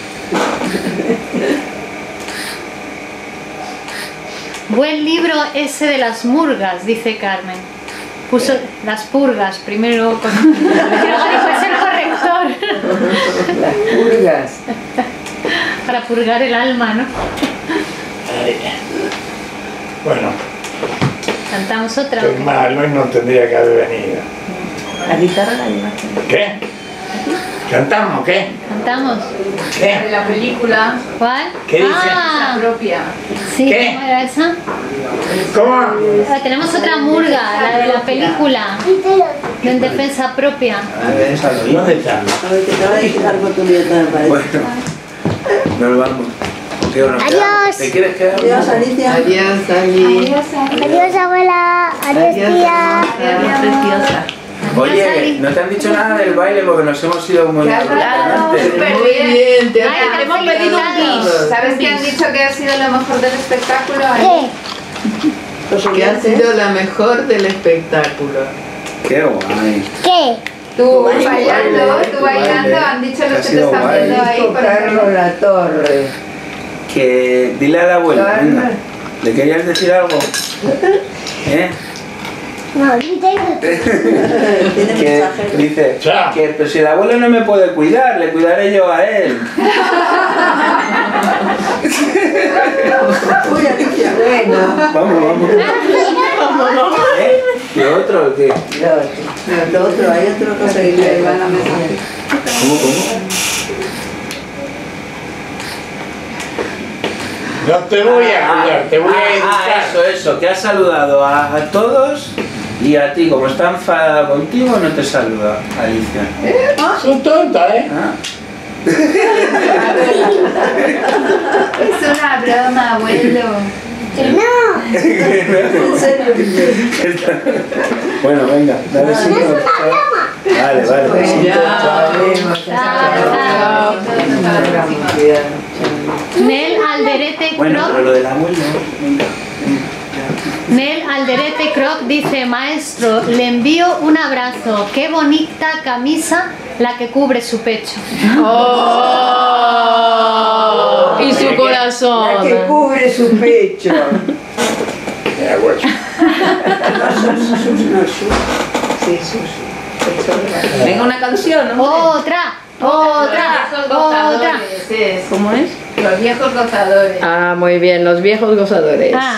Buen libro ese de las murgas, dice Carmen. Puso las purgas primero con... Después el corrector. Las purgas. Para purgar el alma, ¿no? Ay. Bueno, Cantamos otra. estoy mal, hoy no tendría que haber venido. La guitarra la llevaste. ¿Qué? ¿Cantamos qué? Cantamos. ¿Qué? La película. ¿Cuál? ¿Qué dice? Ah, La propia. sí, ¿Qué? ¿cómo era esa? ¿Cómo? Ah, tenemos otra murga, la de la película. De En defensa propia. A ver, esa lo ¿Dónde está? A ver, que te va a dejar oportunidad, me parece. Bueno, nos vamos. ¿Qué hora? Adiós. ¿Te quieres quedar? Adiós, Alicia. Adiós, Ali. Adiós, abuela. Adiós, tía. Adiós, preciosa. Oye, no te han dicho nada del baile porque nos hemos ido muy adelante. Súper Muy bien, te Ay, has hemos Hemos pedido un bis. ¿Sabes qué han dicho que ha sido lo mejor del espectáculo? ¿Qué? que ha sido la mejor del espectáculo. Qué guay. ¿Qué? Tú bailando, han dicho Ha los que te sido están guay. viendo ahí. Por Carlos ejemplo. La Torre. Que dile a la abuela, venga. ¿Le querías decir algo? ¿Eh? No, dice Tiene Que mensaje. dice Chao. que pero si el abuelo no me puede cuidar, le cuidaré yo a él. Uy, Alicia. Bueno. Vamos. ¿Eh? ¿Y otro qué? Lo otro, hay otra cosa que le van a mensaje. ¿Cómo? No te voy a cuidar, te voy a educar. Eso, que has saludado a todos y a ti, como está enfadada contigo, no te saluda, Alicia. Son tontas, ¿eh? Ah. Es una broma, abuelo. que no. En serio. Bueno, venga, dale besito. Vale, besito. Chao. Nel Alderete Bueno, pero Croc. lo del abuelo, venga. Nel Alderete Croc dice: maestro, le envío un abrazo. Qué bonita camisa la que cubre su pecho. Oh, y su La que corazón. cubre su pecho. Mira, güey. Sí, sus. Venga, una canción, ¿no? Otra. ¿Cómo es? Los viejos gozadores. Ah, muy bien, los viejos gozadores. Ah.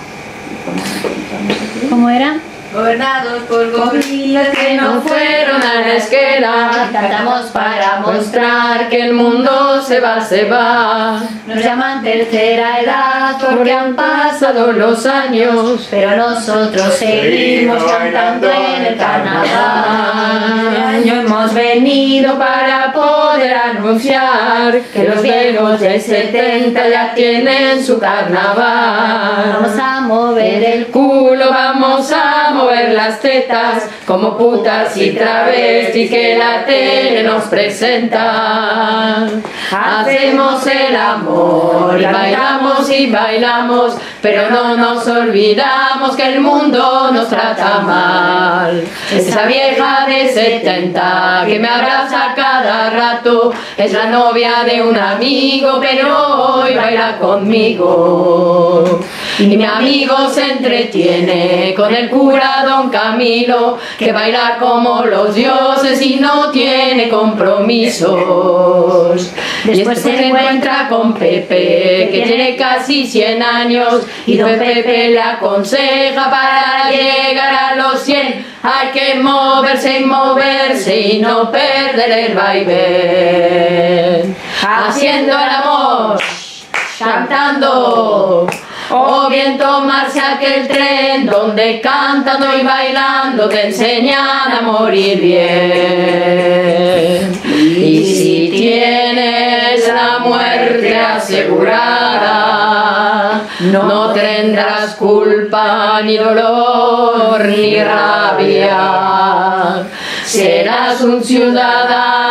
¿Cómo era? Gobernados por gobilas Que no fueron a la esquela, Cantamos para mostrar que el mundo se va. Nos llaman tercera edad Porque han pasado los años, pero nosotros seguimos cantando en el carnaval. Este año hemos venido para poder anunciar que los viejos de 70 ya tienen su carnaval. Vamos a mover el Culo, vamos a mover las tetas como putas y travestis que la tele nos presenta. Hacemos el amor y bailamos, pero no nos olvidamos que el mundo nos trata mal. Esa vieja de 70 que me abraza cada rato es la novia de un amigo, pero hoy baila conmigo. Y mi amigo se entretiene con el cura Don Camilo, que baila como los dioses y no tiene compromisos. Después se encuentra con Pepe, que tiene casi 100 años, y Don Pepe le aconseja para llegar a los 100 hay que moverse y moverse y no perder el vaivén. Haciendo el amor, cantando, o bien tomarse aquel tren donde cantando y bailando te enseñan a morir bien. Y si tienes la muerte asegurada, no tendrás culpa ni dolor ni rabia. Serás un ciudadano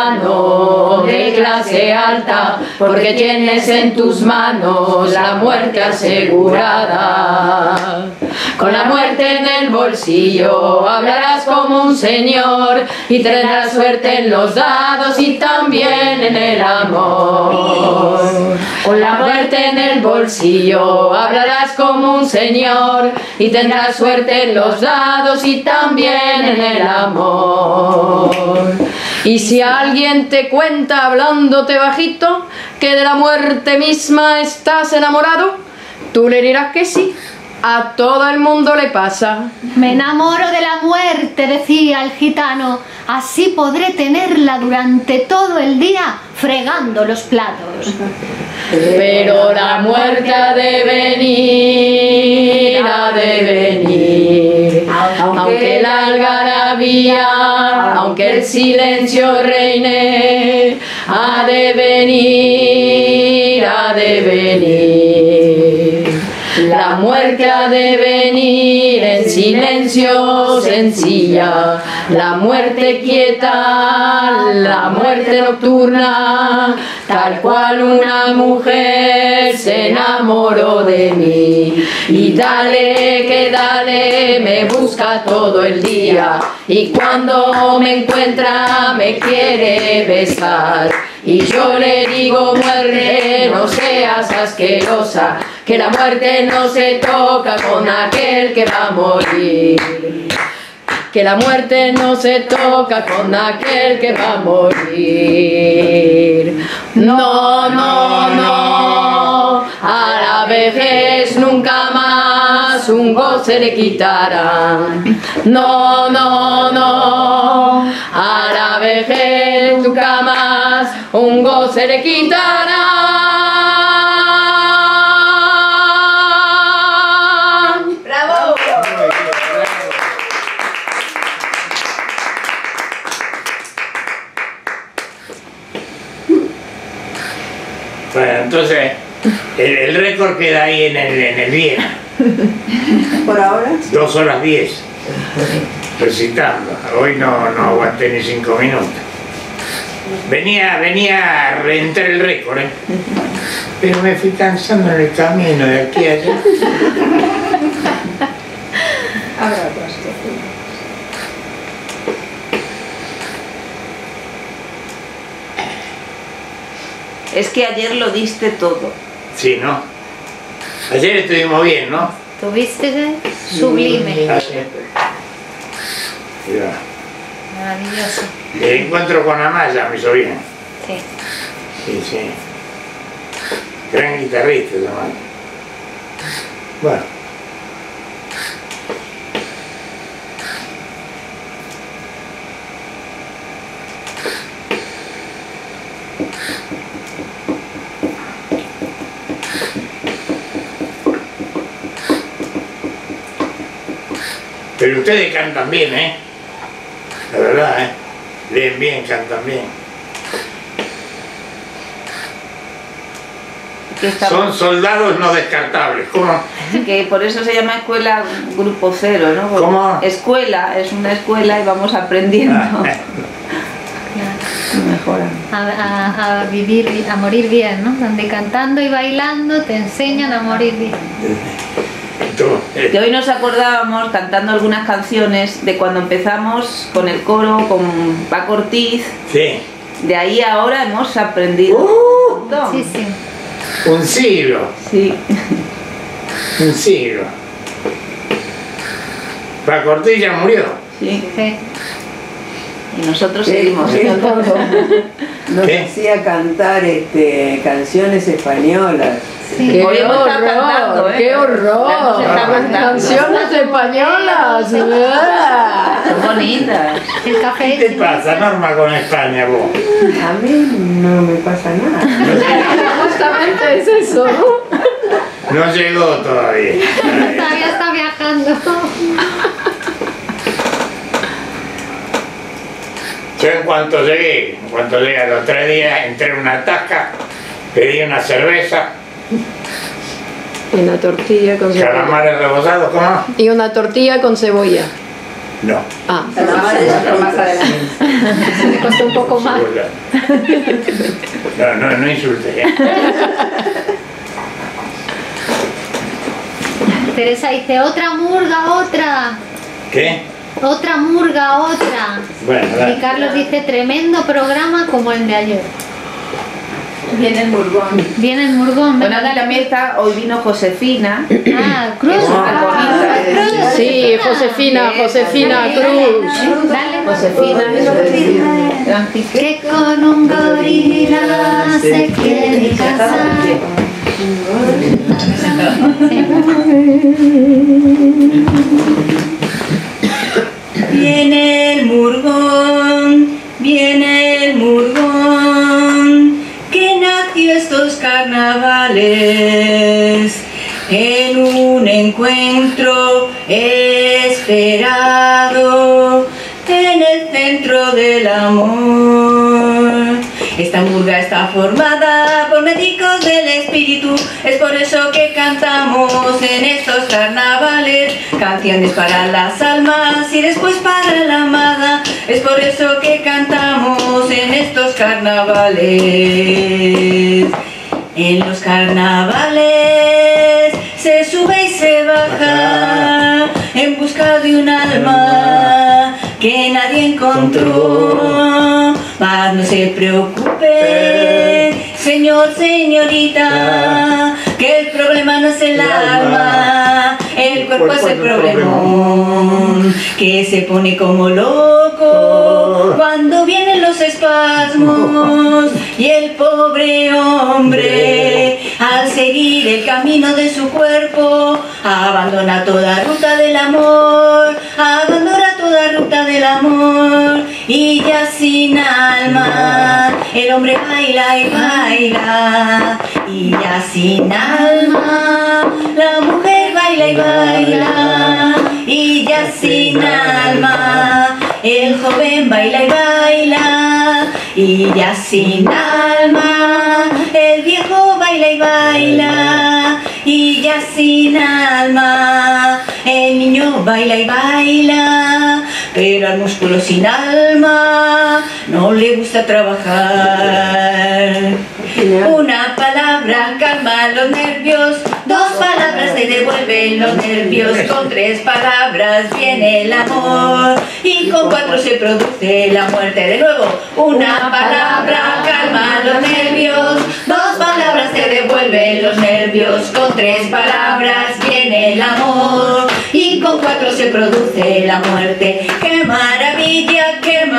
gitano de clase alta, porque tienes en tus manos la muerte asegurada. Con la muerte en el bolsillo hablarás como un señor y tendrás suerte en los dados y también en el amor. Con la muerte en el bolsillo hablarás como un señor y tendrás suerte en los dados y también en el amor. Y si alguien te cuenta hablándote bajito que de la muerte misma estás enamorado, tú le dirás que sí. A todo el mundo le pasa. Me enamoro de la muerte, decía el gitano, así podré tenerla durante todo el día fregando los platos. Pero la muerte ha de venir, aunque la algarabía, aunque el silencio reine, ha de venir, La muerte ha de venir en silencio sencilla, la muerte quieta, la muerte nocturna, tal cual una mujer se enamoró de mí. Y dale que dale, me busca todo el día, y cuando me encuentra me quiere besar. Y yo le digo, muerte, no seas asquerosa, que la muerte no se toca con aquel que va a morir. Que la muerte no se toca con aquel que va a morir. No, no, no, a la vejez nunca más un goce le quitarán. No, no, no, a la vejez nunca más un goce le quitarán. Bueno, entonces, el récord queda ahí en el Viena. ¿Por ahora? 2 horas 10 recitando. Hoy no aguanté ni 5 minutos. Venía a reventar el récord, pero me fui cansando en el camino de aquí a allá. Es que ayer lo diste todo. Sí, ¿no? Ayer estuvimos bien, ¿no? Tuviste sublime. Ayer. Mira. Maravilloso. El encuentro con Amaya me hizo bien. Sí. Sí, sí. Gran guitarrista, Amaya. Bueno. Pero ustedes cantan bien, ¿eh? La verdad, ¿eh? Leen bien, cantan bien. Son soldados no descartables. ¿Cómo? Que por eso se llama escuela grupo cero, ¿no? Porque ¿Cómo? Escuela, es una escuela y vamos aprendiendo. Mejoran. A vivir, a morir bien, ¿no? Donde cantando y bailando te enseñan a morir bien. Que hoy nos acordábamos cantando algunas canciones de cuando empezamos con el coro, con Paco Ortiz. Sí. De ahí a ahora hemos aprendido un montón. Sí, sí. Un siglo. Sí. Un siglo. Paco Ortiz ya murió. Sí. Sí. Y nosotros seguimos cantando. Nos hacía cantar canciones españolas. Sí. ¡Qué Hoy hemos estado horror! cantando, ¿eh? ¡Qué horror! Las hemos estado cantando. ¡Canciones españolas! Son bonitas. El café. ¿Qué te pasa, Norma, con España, vos? A mí no me pasa nada. Justamente es eso, ¿no? No llegó todavía. Todavía está viajando. Yo en cuanto llegué los 3 días, entré en una tasca, pedí una cerveza, Y una tortilla con cebolla. calamares rebozados, ¿cómo? Y una tortilla con cebolla. No. Ah, Más adelante. me costó un poco más. No insulte. Teresa dice, otra murga, otra. ¿Qué? Otra murga, otra. Bueno, dale. Y Carlos dice, tremendo programa como el de ayer. Viene el murgón. Viene el murgón. Bueno, venga, aquí también está, hoy vino Josefina. Ah, Cruz. bonita. Sí, Josefina Cruz. Dale. Josefina, eso es decir, Que con un gorila se quiere casar. Viene el murgón, que nació estos carnavales en un encuentro esperado en el centro del amor. Esta murga está formada por médicos del espíritu, es por eso que cantamos en estos carnavales canciones para las almas y después para la amada. Es por eso que cantamos en estos carnavales. En los carnavales se sube y se baja en busca de un alma que nadie encontró. Mas no se preocupe, señor, señorita, que el problema no es el alma, el cuerpo es el problemón, que se pone como loco cuando vienen los espasmos. Y el pobre hombre, al seguir el camino de su cuerpo, abandona toda ruta del amor, abandona toda ruta del amor. Y ya sin alma, el hombre baila y baila. Y ya sin alma, la mujer baila y baila. Y ya sin alma, el joven baila y baila. Y ya sin alma, el viejo baila y baila. Y ya sin alma, el niño baila y baila. Pero al músculo sin alma no le gusta trabajar. Una palabra calma los nervios, dos palabras te devuelven los nervios, con tres palabras viene el amor y con cuatro se produce la muerte. De nuevo, una palabra calma los nervios, dos palabras te devuelven los nervios, con tres palabras viene el amor y con cuatro se produce la muerte. ¡Qué maravilla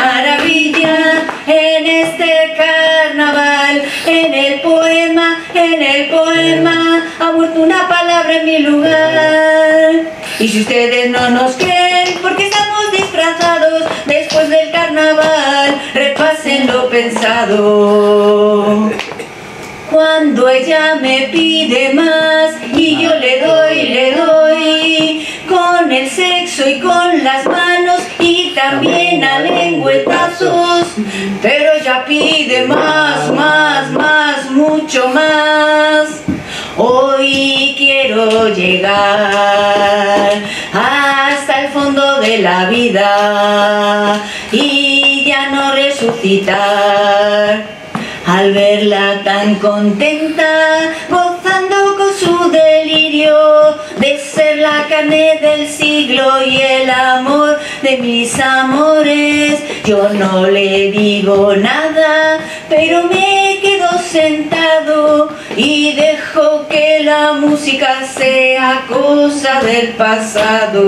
en este carnaval! En el poema ha muerto una palabra en mi lugar. Y si ustedes no nos creen porque estamos disfrazados después del carnaval, repasen lo pensado. Cuando ella me pide más y yo le doy, con el sexo y con las manos y también a lengüetazos, pero ella pide más, mucho más. Hoy quiero llegar hasta el fondo de la vida y ya no resucitar. Al verla tan contenta, gozando con su delirio de ser la carne del siglo y el amor de mis amores, yo no le digo nada, pero me quedo sentado y dejo que la música sea cosa del pasado.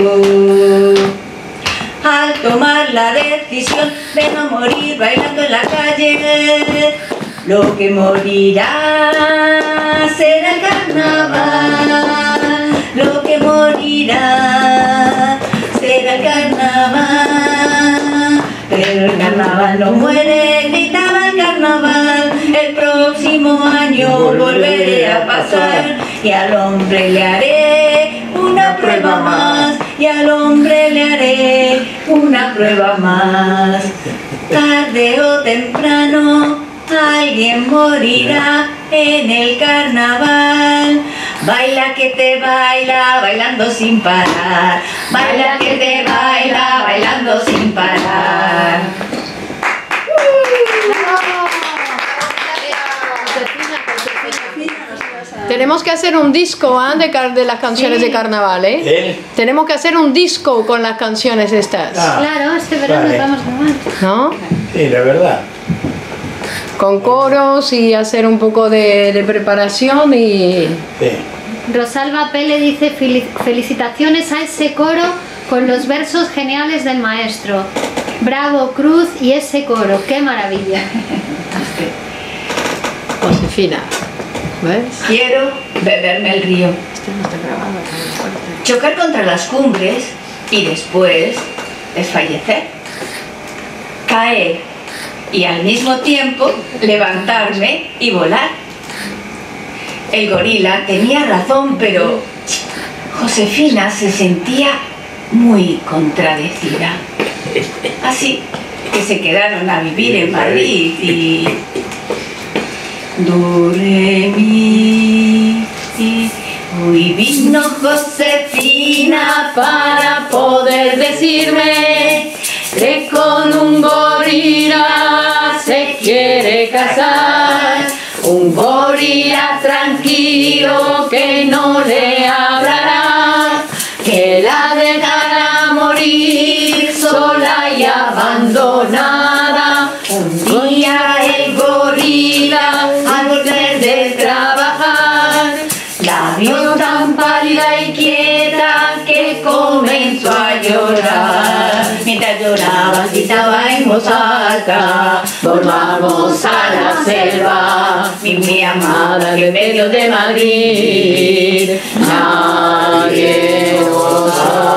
Al tomar la decisión de no morir bailando en la calle, lo que morirá será el carnaval. Lo que morirá será el carnaval. Pero el carnaval no muere, gritaba el carnaval. El próximo año volveré a pasar y al hombre le haré una prueba más. Y al hombre le haré una prueba más. Tarde o temprano alguien morirá en el carnaval. Baila que te baila, bailando sin parar. Baila que te baila, bailando sin parar. Tenemos que hacer un disco de las canciones de carnaval, ¿eh? Tenemos que hacer un disco con las canciones estas. Claro, este verano vale. vamos a grabar. ¿No? Sí, la verdad. Con coros y hacer un poco de preparación y... Sí. Rosalba Pele dice felicitaciones a ese coro con los versos geniales del maestro. Bravo Cruz y ese coro, qué maravilla. Josefina, ¿ves? Quiero beberme el río, chocar contra las cumbres y después desfallecer, caer y al mismo tiempo levantarme y volar. El gorila tenía razón, pero Josefina se sentía muy contradecida. Así que se quedaron a vivir en Madrid y... Do, re, mi, si. Hoy vino Josefina para poder decirme que con un gorila se quiere casar. Un gorila tranquilo que no le hablará, que la dejará morir sola y abandonada. Un día el gorila, al volver de trabajar, la vio tan pálida y quieta que comenzó a llorar. mientras lloraba, Gritaba en voz alta, volvamos a la selva, mi amada, en medio de Madrid, nadie nos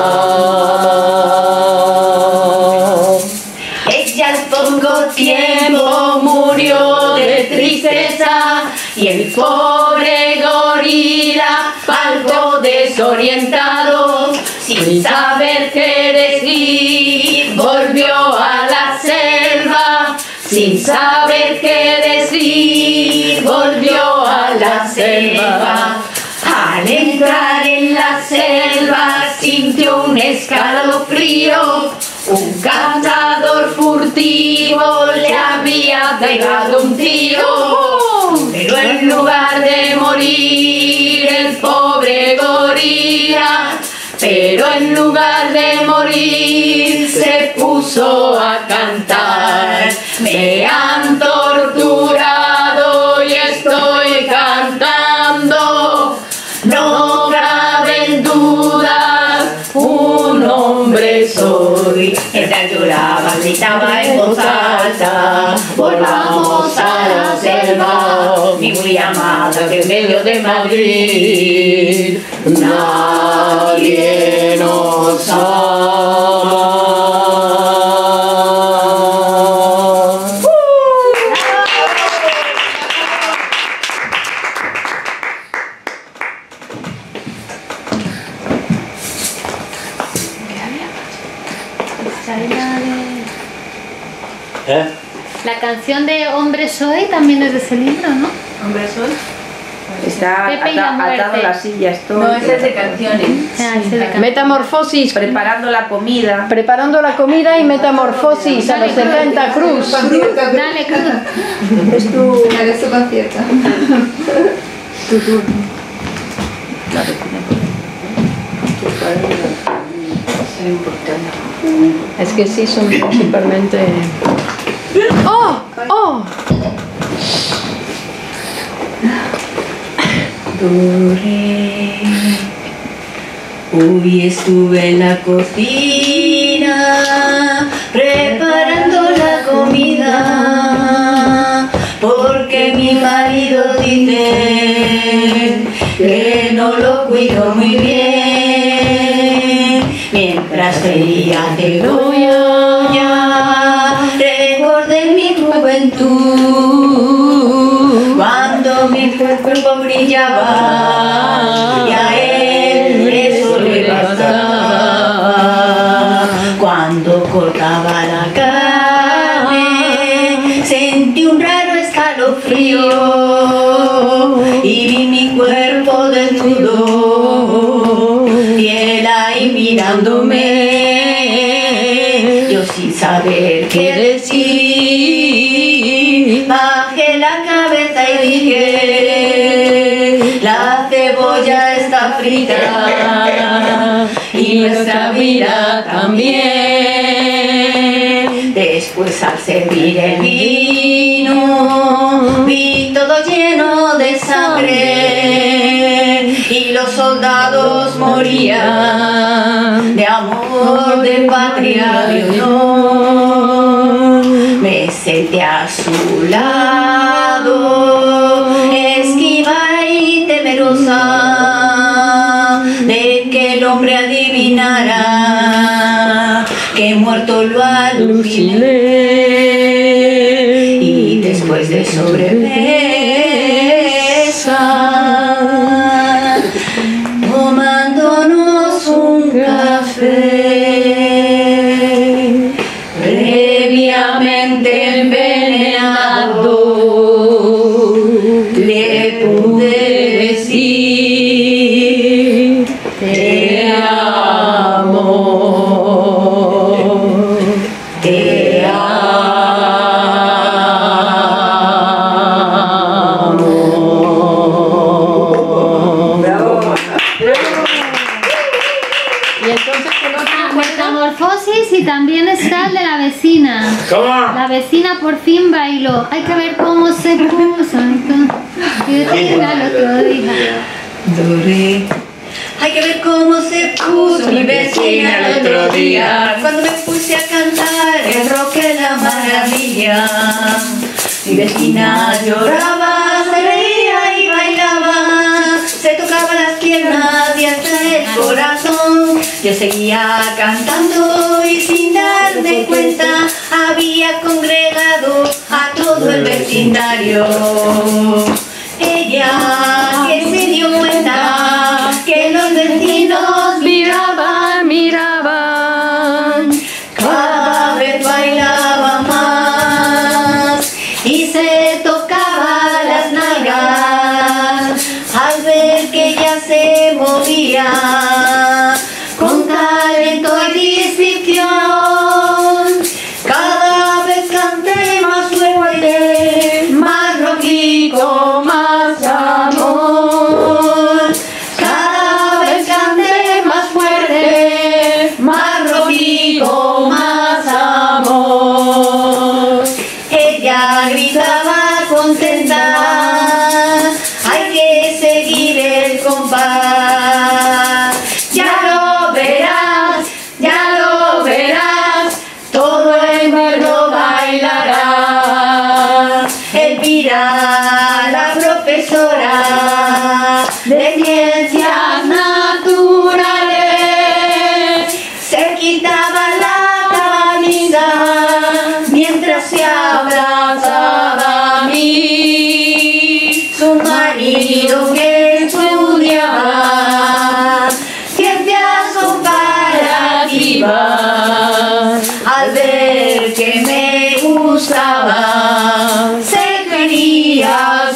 ama. Ella al poco tiempo murió de tristeza y el pobre gorila, algo desorientado, sin saber qué decir, volvió a la selva. Sin saber qué decir, volvió a la selva. Al entrar en la selva sintió un escalofrío. Un cazador furtivo le había pegado un tiro. Pero en lugar de morir el pobre gorila, pero en lugar de morir se puso a cantar. Me han torturado y estoy cantando. No caben dudas, un hombre soy. mientras lloraba, Gritaba en voz alta, volvamos a la selva, mi muy amada, que en medio de Madrid nadie nos ama. La canción de Hombre Soy también es de ese libro, ¿no? Hombre Soy. Está Pepe y la atado a muerte. la silla, estoy. No, ese es de canciones. Ah, ese de canción. Metamorfosis, Preparando la comida. preparando la comida y metamorfosis a los 70 Cruz. Dale, Cruz. Es tu concierto. Es que sí, son principalmente... ¡Oh! ¡Oh! Hoy estuve en la cocina preparando la comida porque mi marido dice que no lo cuido muy bien. Mientras veía cebolla recordé mi juventud cuando mi cuerpo brillaba y a él eso le bastaba. Cuando cortaba la carne sentí un raro escalofrío y vi mi cuerpo desnudo y él ahí mirándome, yo sin saber qué decir, bajé la cabeza y dije, la cebolla está frita y nuestra vida también. Después al servir el vino vi todo lleno de sangre y los soldados morían de amor, de patria, de honor. Me senté a su lado, esquiva y temerosa de que el hombre adivinara que muerto lo aluciné. Y después de sobremesa, tomándonos un café previamente envenenado, le pude decir te amo, te amo. Y entonces con otra Metamorfosis y también está el de la vecina. ¿Cómo? La vecina por fin bailó. Hay que ver cómo se puso. Y el otro día. Doré. Hay que ver cómo se puso mi vecina el otro día cuando me puse a cantar el rock es la maravilla. Mi vecina lloraba, se reía y bailaba, se tocaba las piernas y hasta el corazón. Yo seguía cantando y sin darme cuenta había congregado a todo el vecindario. Ella que se dio cuenta que los vecinos miraban, miraban, cada vez bailaba más y se tocaba las nalgas al ver que ella se movía con talento y distinción. Cada vez canté más fuerte, más roquico, más amor. Cada vez canté más fuerte, más roquico, más amor. Ella gritaba contenta, hay que seguir el compás. Ya lo verás, todo el mundo bailará. Elvira, la profesora de ciencias naturales, se quitaba la camisa mientras se abrazaba a mí. Su marido que estudiaba ciencias comparativas, al ver que me gustaba, se quería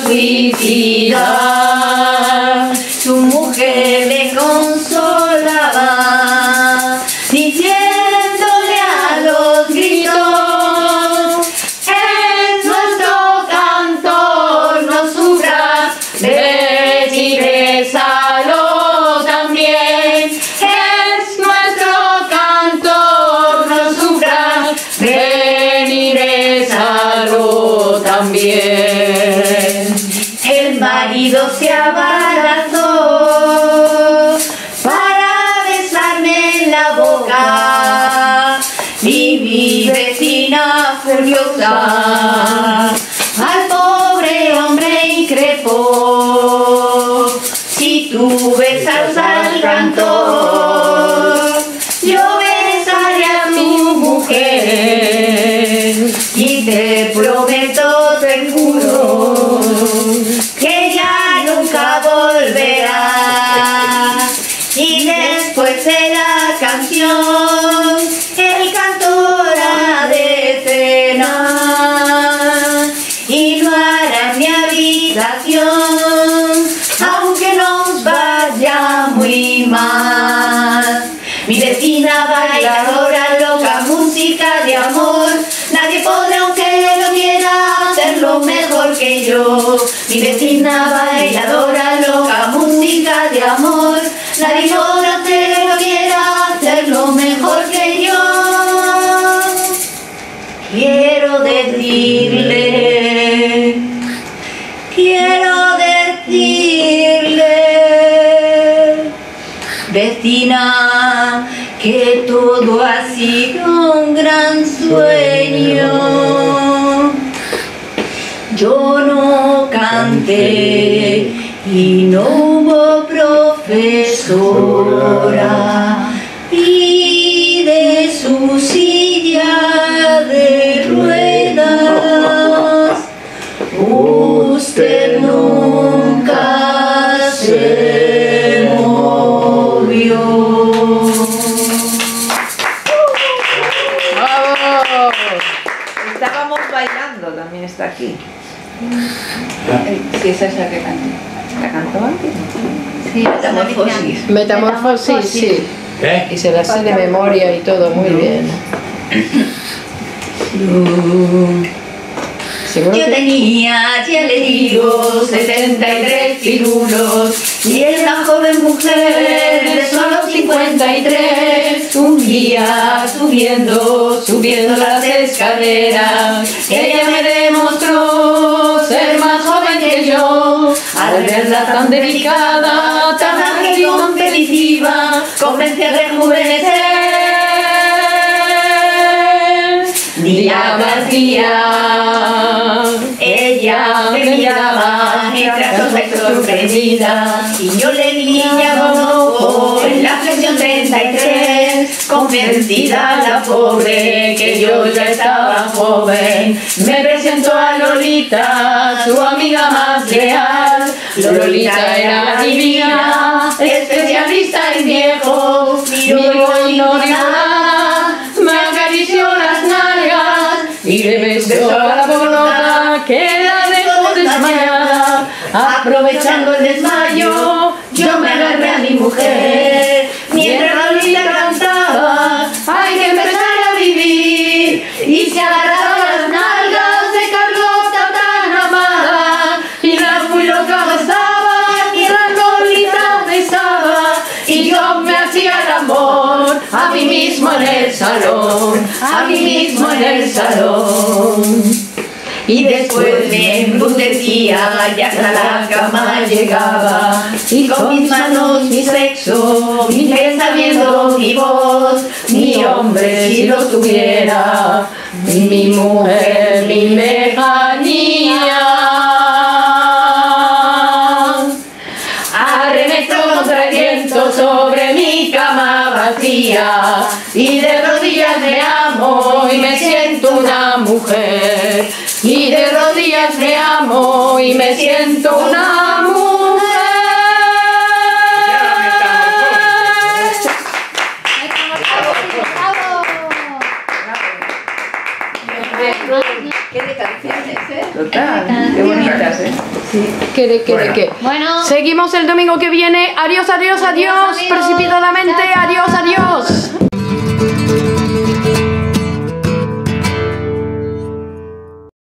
suicidar. Su mujer le consolaba, diciéndole a los gritos, es nuestro cantor, no sufras, ven y bésalo también. Es nuestro cantor, no sufras, ven y bésalo también. El marido se abarazó para besarme en la boca. Mi vecina furiosa al pobre hombre increpó. Si tú besas al cantor, yo besaré a tu mujer y te prometo, te juro, que ya nunca volverá. Y después de la canción, el cantor ha de cenar y lo hará en mi habitación, aunque nos va bailadora, loca, música de amor. Nadie podrá, aunque lo quiera, hacerlo mejor que yo. Mi vecina bailadora, loca, música de amor. Nadie podrá, aunque lo quiera, hacerlo mejor que yo. Quiero decirle, vecina, que todo ha sido un gran sueño. Yo no canté y no hubo profesora, y de su silla de ruedas usted nunca se movió. ¡Bravo! Estábamos bailando, también está aquí. Sí, esa es la que canta. ¿La cantó antes? Sí, Metamorfosis. Metamorfosis, sí. ¿Eh? Y se la sé de memoria y todo, muy bien. Seguro Yo que... tenía, ya le digo, 73 pirulos, y es la joven mujer de solo 53. Un día subiendo las escaleras, ella me demostró ser más joven que yo. Al verla tan delicada, tan ágil y competitiva, comencé a rejuvenecer. Día tras día, ella me miraba entre asombros sorprendida, y yo le guiñaba un ojo en la flexión 33, convencida la pobre que yo ya estaba joven. Me presentó a Lolita, su amiga más leal. Lolita era divina, especialista en viejos, miró y no dijo nada, me acarició las nalgas y le besó a la bolota que la dejó desmayada. Aprovechando el desmayo, yo me agarré a mi mujer, mientras Lolita cantaba, hay que empezar a vivir, y se agarraba las nalgas de Carlota tan amada, y la muy loca besaba, mientras Lolita besaba, y yo me hacía el amor a mí mismo en el salón, a mí mismo en el salón. Y después me embrutecía y hasta la cama llegaba, y con mis manos mi sexo, mi piel sabiendo mi voz, mi hombre si lo tuviera, mi mujer, mi lejanía. Arremetió contra el viento sobre mi cama vacía, y de rodillas me amo y me siento una mujer. Y de rodillas me amo y me siento una mujer. ¿Qué de canciones, Total, qué bonitas, ¿Qué? Bueno. Seguimos el domingo que viene. Adiós, adiós, adiós. Adiós, amigos. Precipitadamente. Chao, chao.